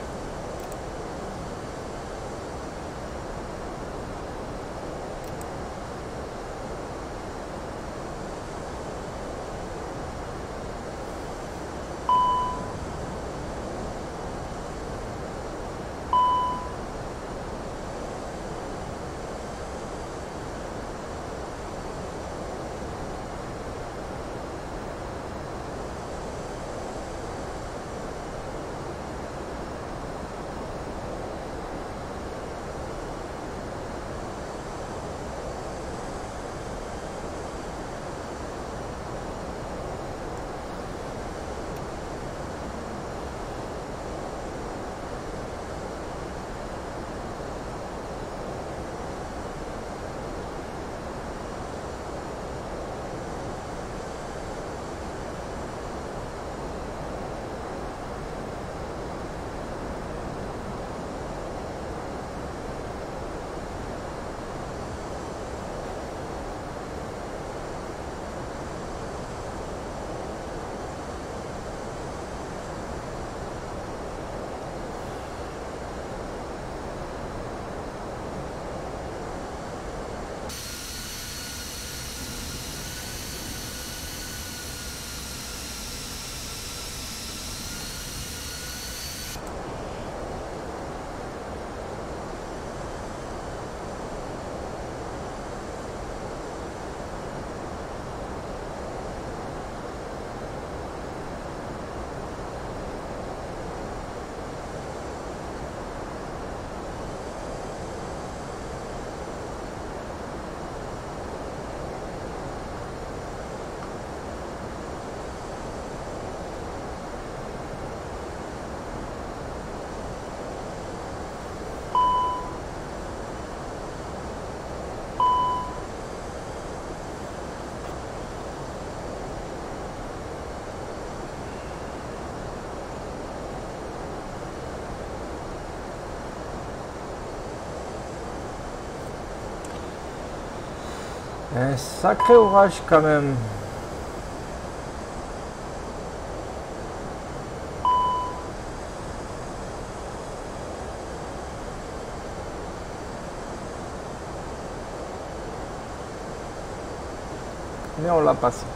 Un sacré orage quand même. Mais on l'a passé.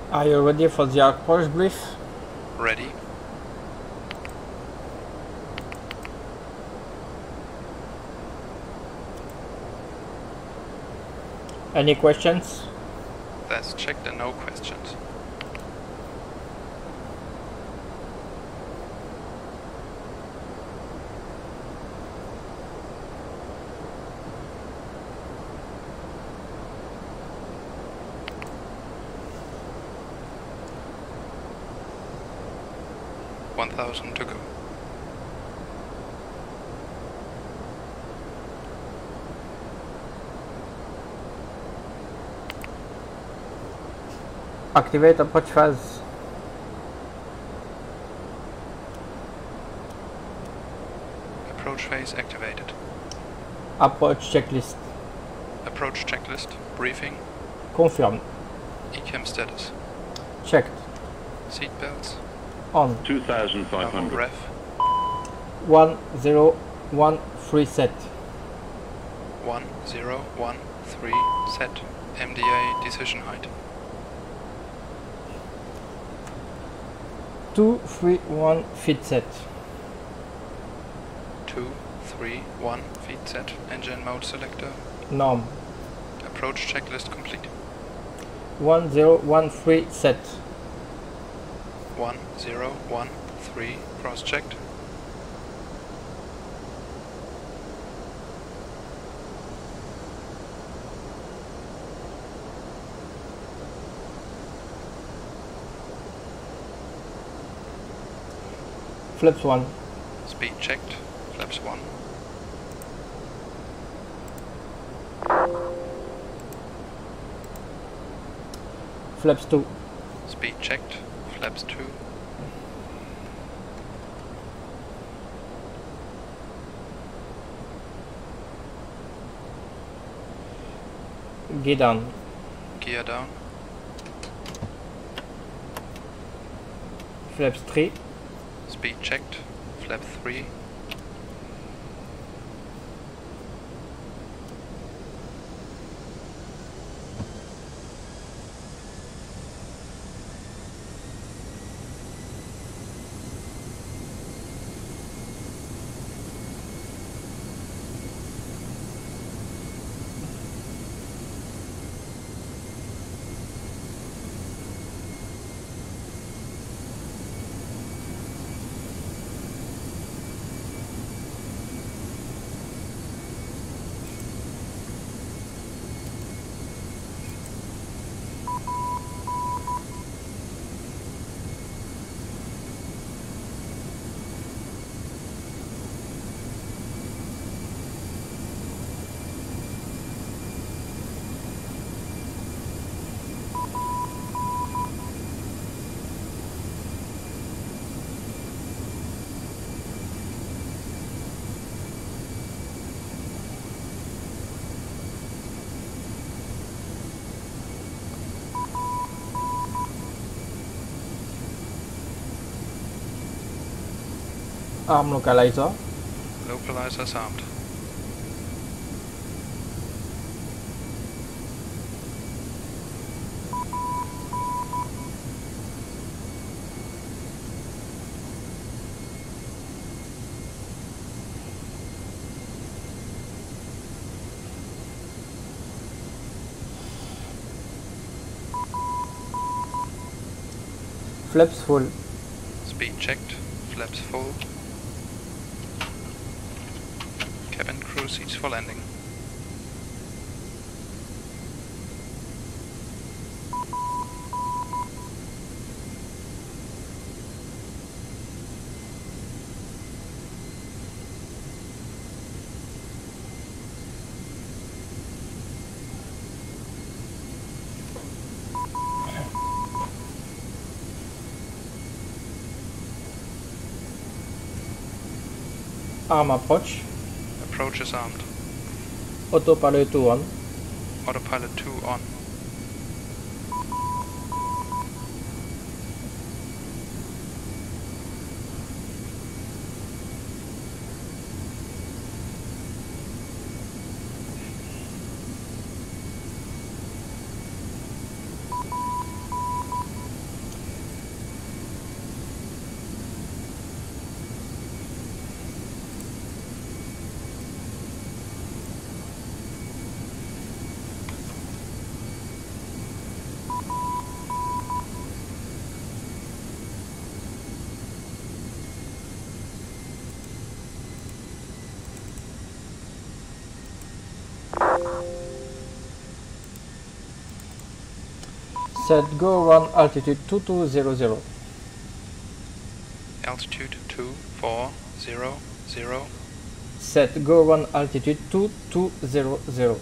Are you ready for the approach brief? Ready. Any questions? That's checked and no questions. one thousand to go. Activate approach phase. Approach phase activated. Approach checklist. Approach checklist. Briefing. Confirmed. E C A M status. Checked. Seatbelts. On. two thousand five hundred. Ref. one zero one three set. one zero one three set. M D A decision height. two three one feet set. two three one feet set. Engine mode selector. Norm. Approach checklist complete. one zero one three set. one zero one three cross checked. Flaps one. Speed checked. Flaps one. Flaps two. Speed checked. Flaps two. Gear down. Gear down. Flaps three. Speed checked. Flap three. Arm localizer. Localizers armed. Flaps full. Speed checked. Flaps full. Cabin crew seats for landing. Arm approach. Approach is armed. Autopilot two on. Autopilot two on. Set go run altitude two two zero zero. Altitude two four zero zero. Set go run altitude two two zero zero.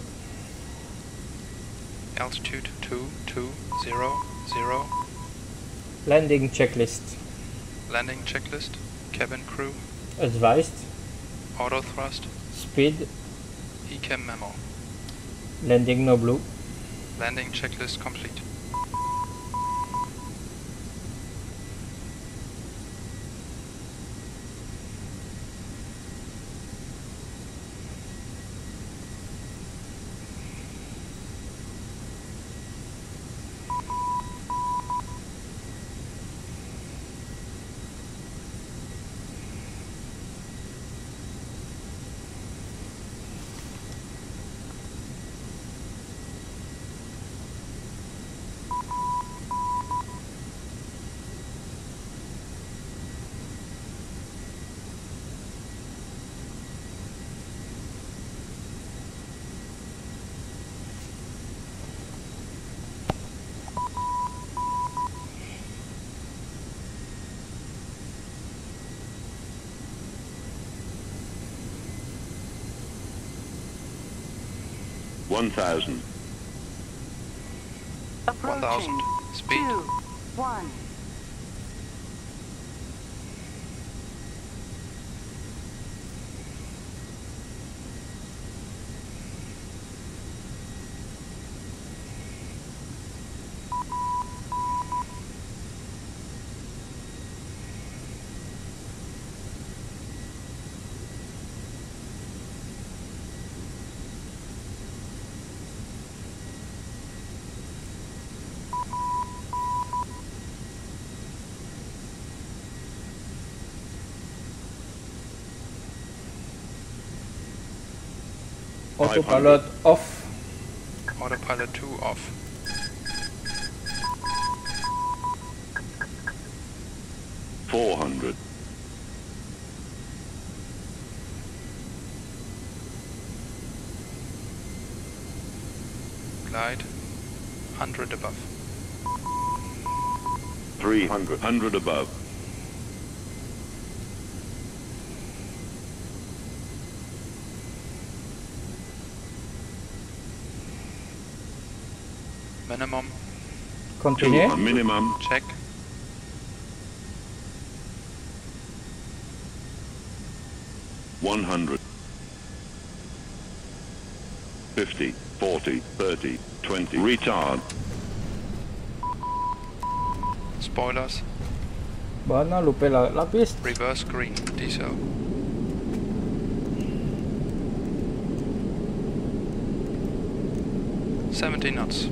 Altitude two two zero zero. Landing checklist. Landing checklist. Cabin crew. Advised. Auto thrust. Speed. Ecam memo. Landing no blue. Landing checklist complete. One thousand. One thousand. Speed. Two, one. Autopilot off. Autopilot two off. Four hundred. Glide. one hundred above. Three hundred. Hundred above. Minimum. Continue. Minimum. Check. One hundred. Fifty. Forty. Thirty. Twenty. Retard. Spoilers. Bon, on a loupé la, la piste. Reverse green. Diesel. Seventy knots.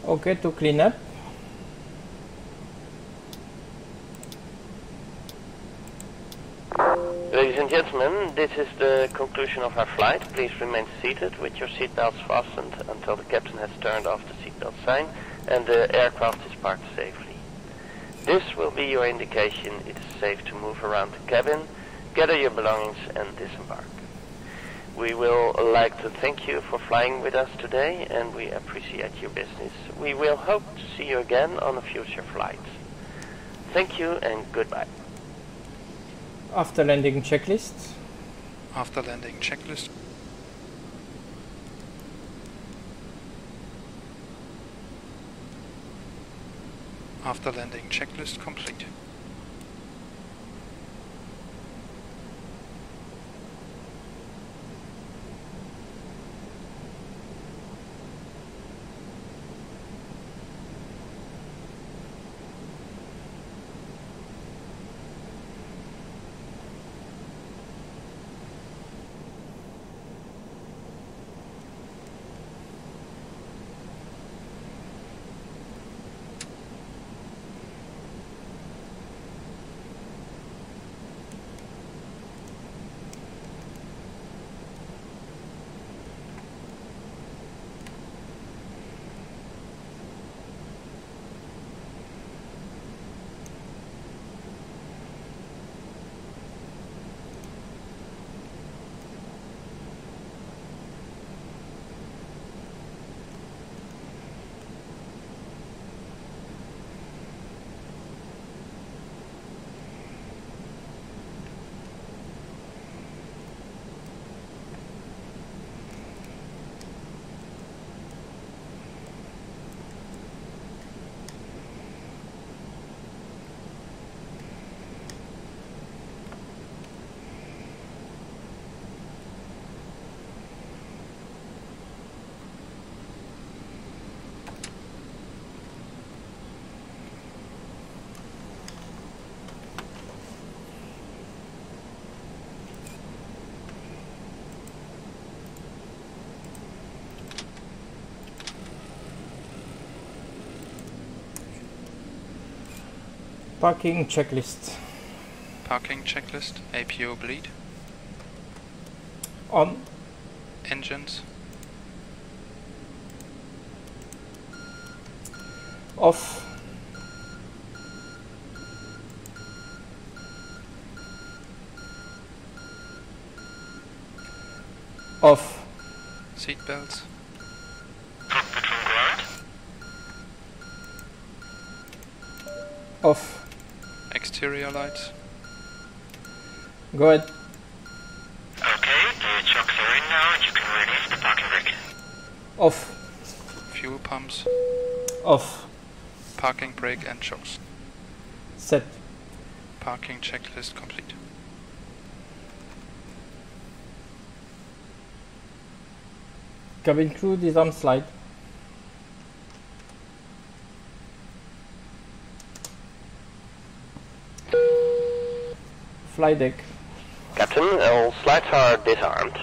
Okay, to clean up. Ladies and gentlemen, this is the conclusion of our flight. Please remain seated with your seatbelts fastened until the captain has turned off the seatbelt sign and the aircraft is parked safely. This will be your indication it is safe to move around the cabin, gather your belongings and disembark. We will like to thank you for flying with us today and we appreciate your business. We will hope to see you again on a future flight. Thank you and goodbye. After landing checklist. After landing checklist. After landing checklist complete. Parking checklist. Parking checklist. A P O bleed. On. Engines. Off. Off. Seatbelts. Off. Exterior lights. Go ahead. Okay, the trucks are in now and you can release the parking brake. Off. Fuel pumps. Off. Parking brake and shocks. Set. Parking checklist complete. Cabin crew disarm slide. Fly deck. Captain, all slides are disarmed.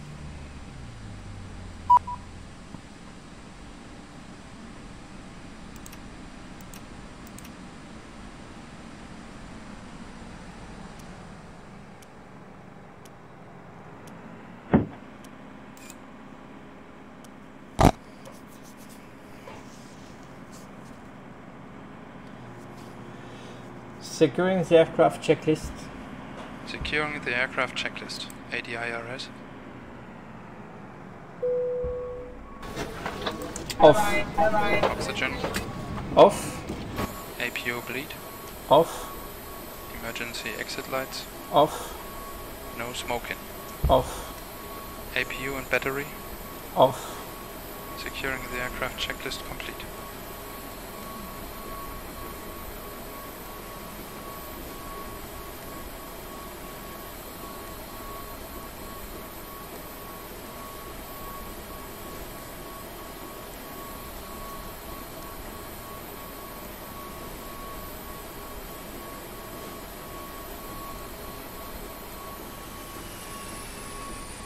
Securing the aircraft checklist. Securing the aircraft checklist. A D I R S. Off. Oxygen. Off. A P O bleed. Off. Emergency exit lights. Off. No smoking. Off. A P U and battery. Off. Securing the aircraft checklist complete.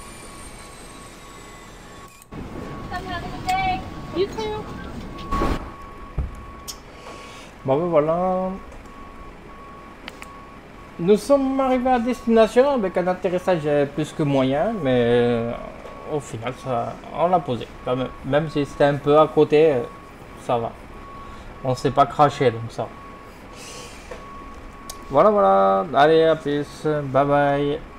You too. Bon ben voilà. Nous sommes arrivés à destination avec un atterrissage plus que moyen, mais euh, au final ça, on l'a posé quand même. Même si c'était un peu à côté, euh, ça va. On s'est pas craché donc ça. Voilà voilà. Allez à plus. Bye bye.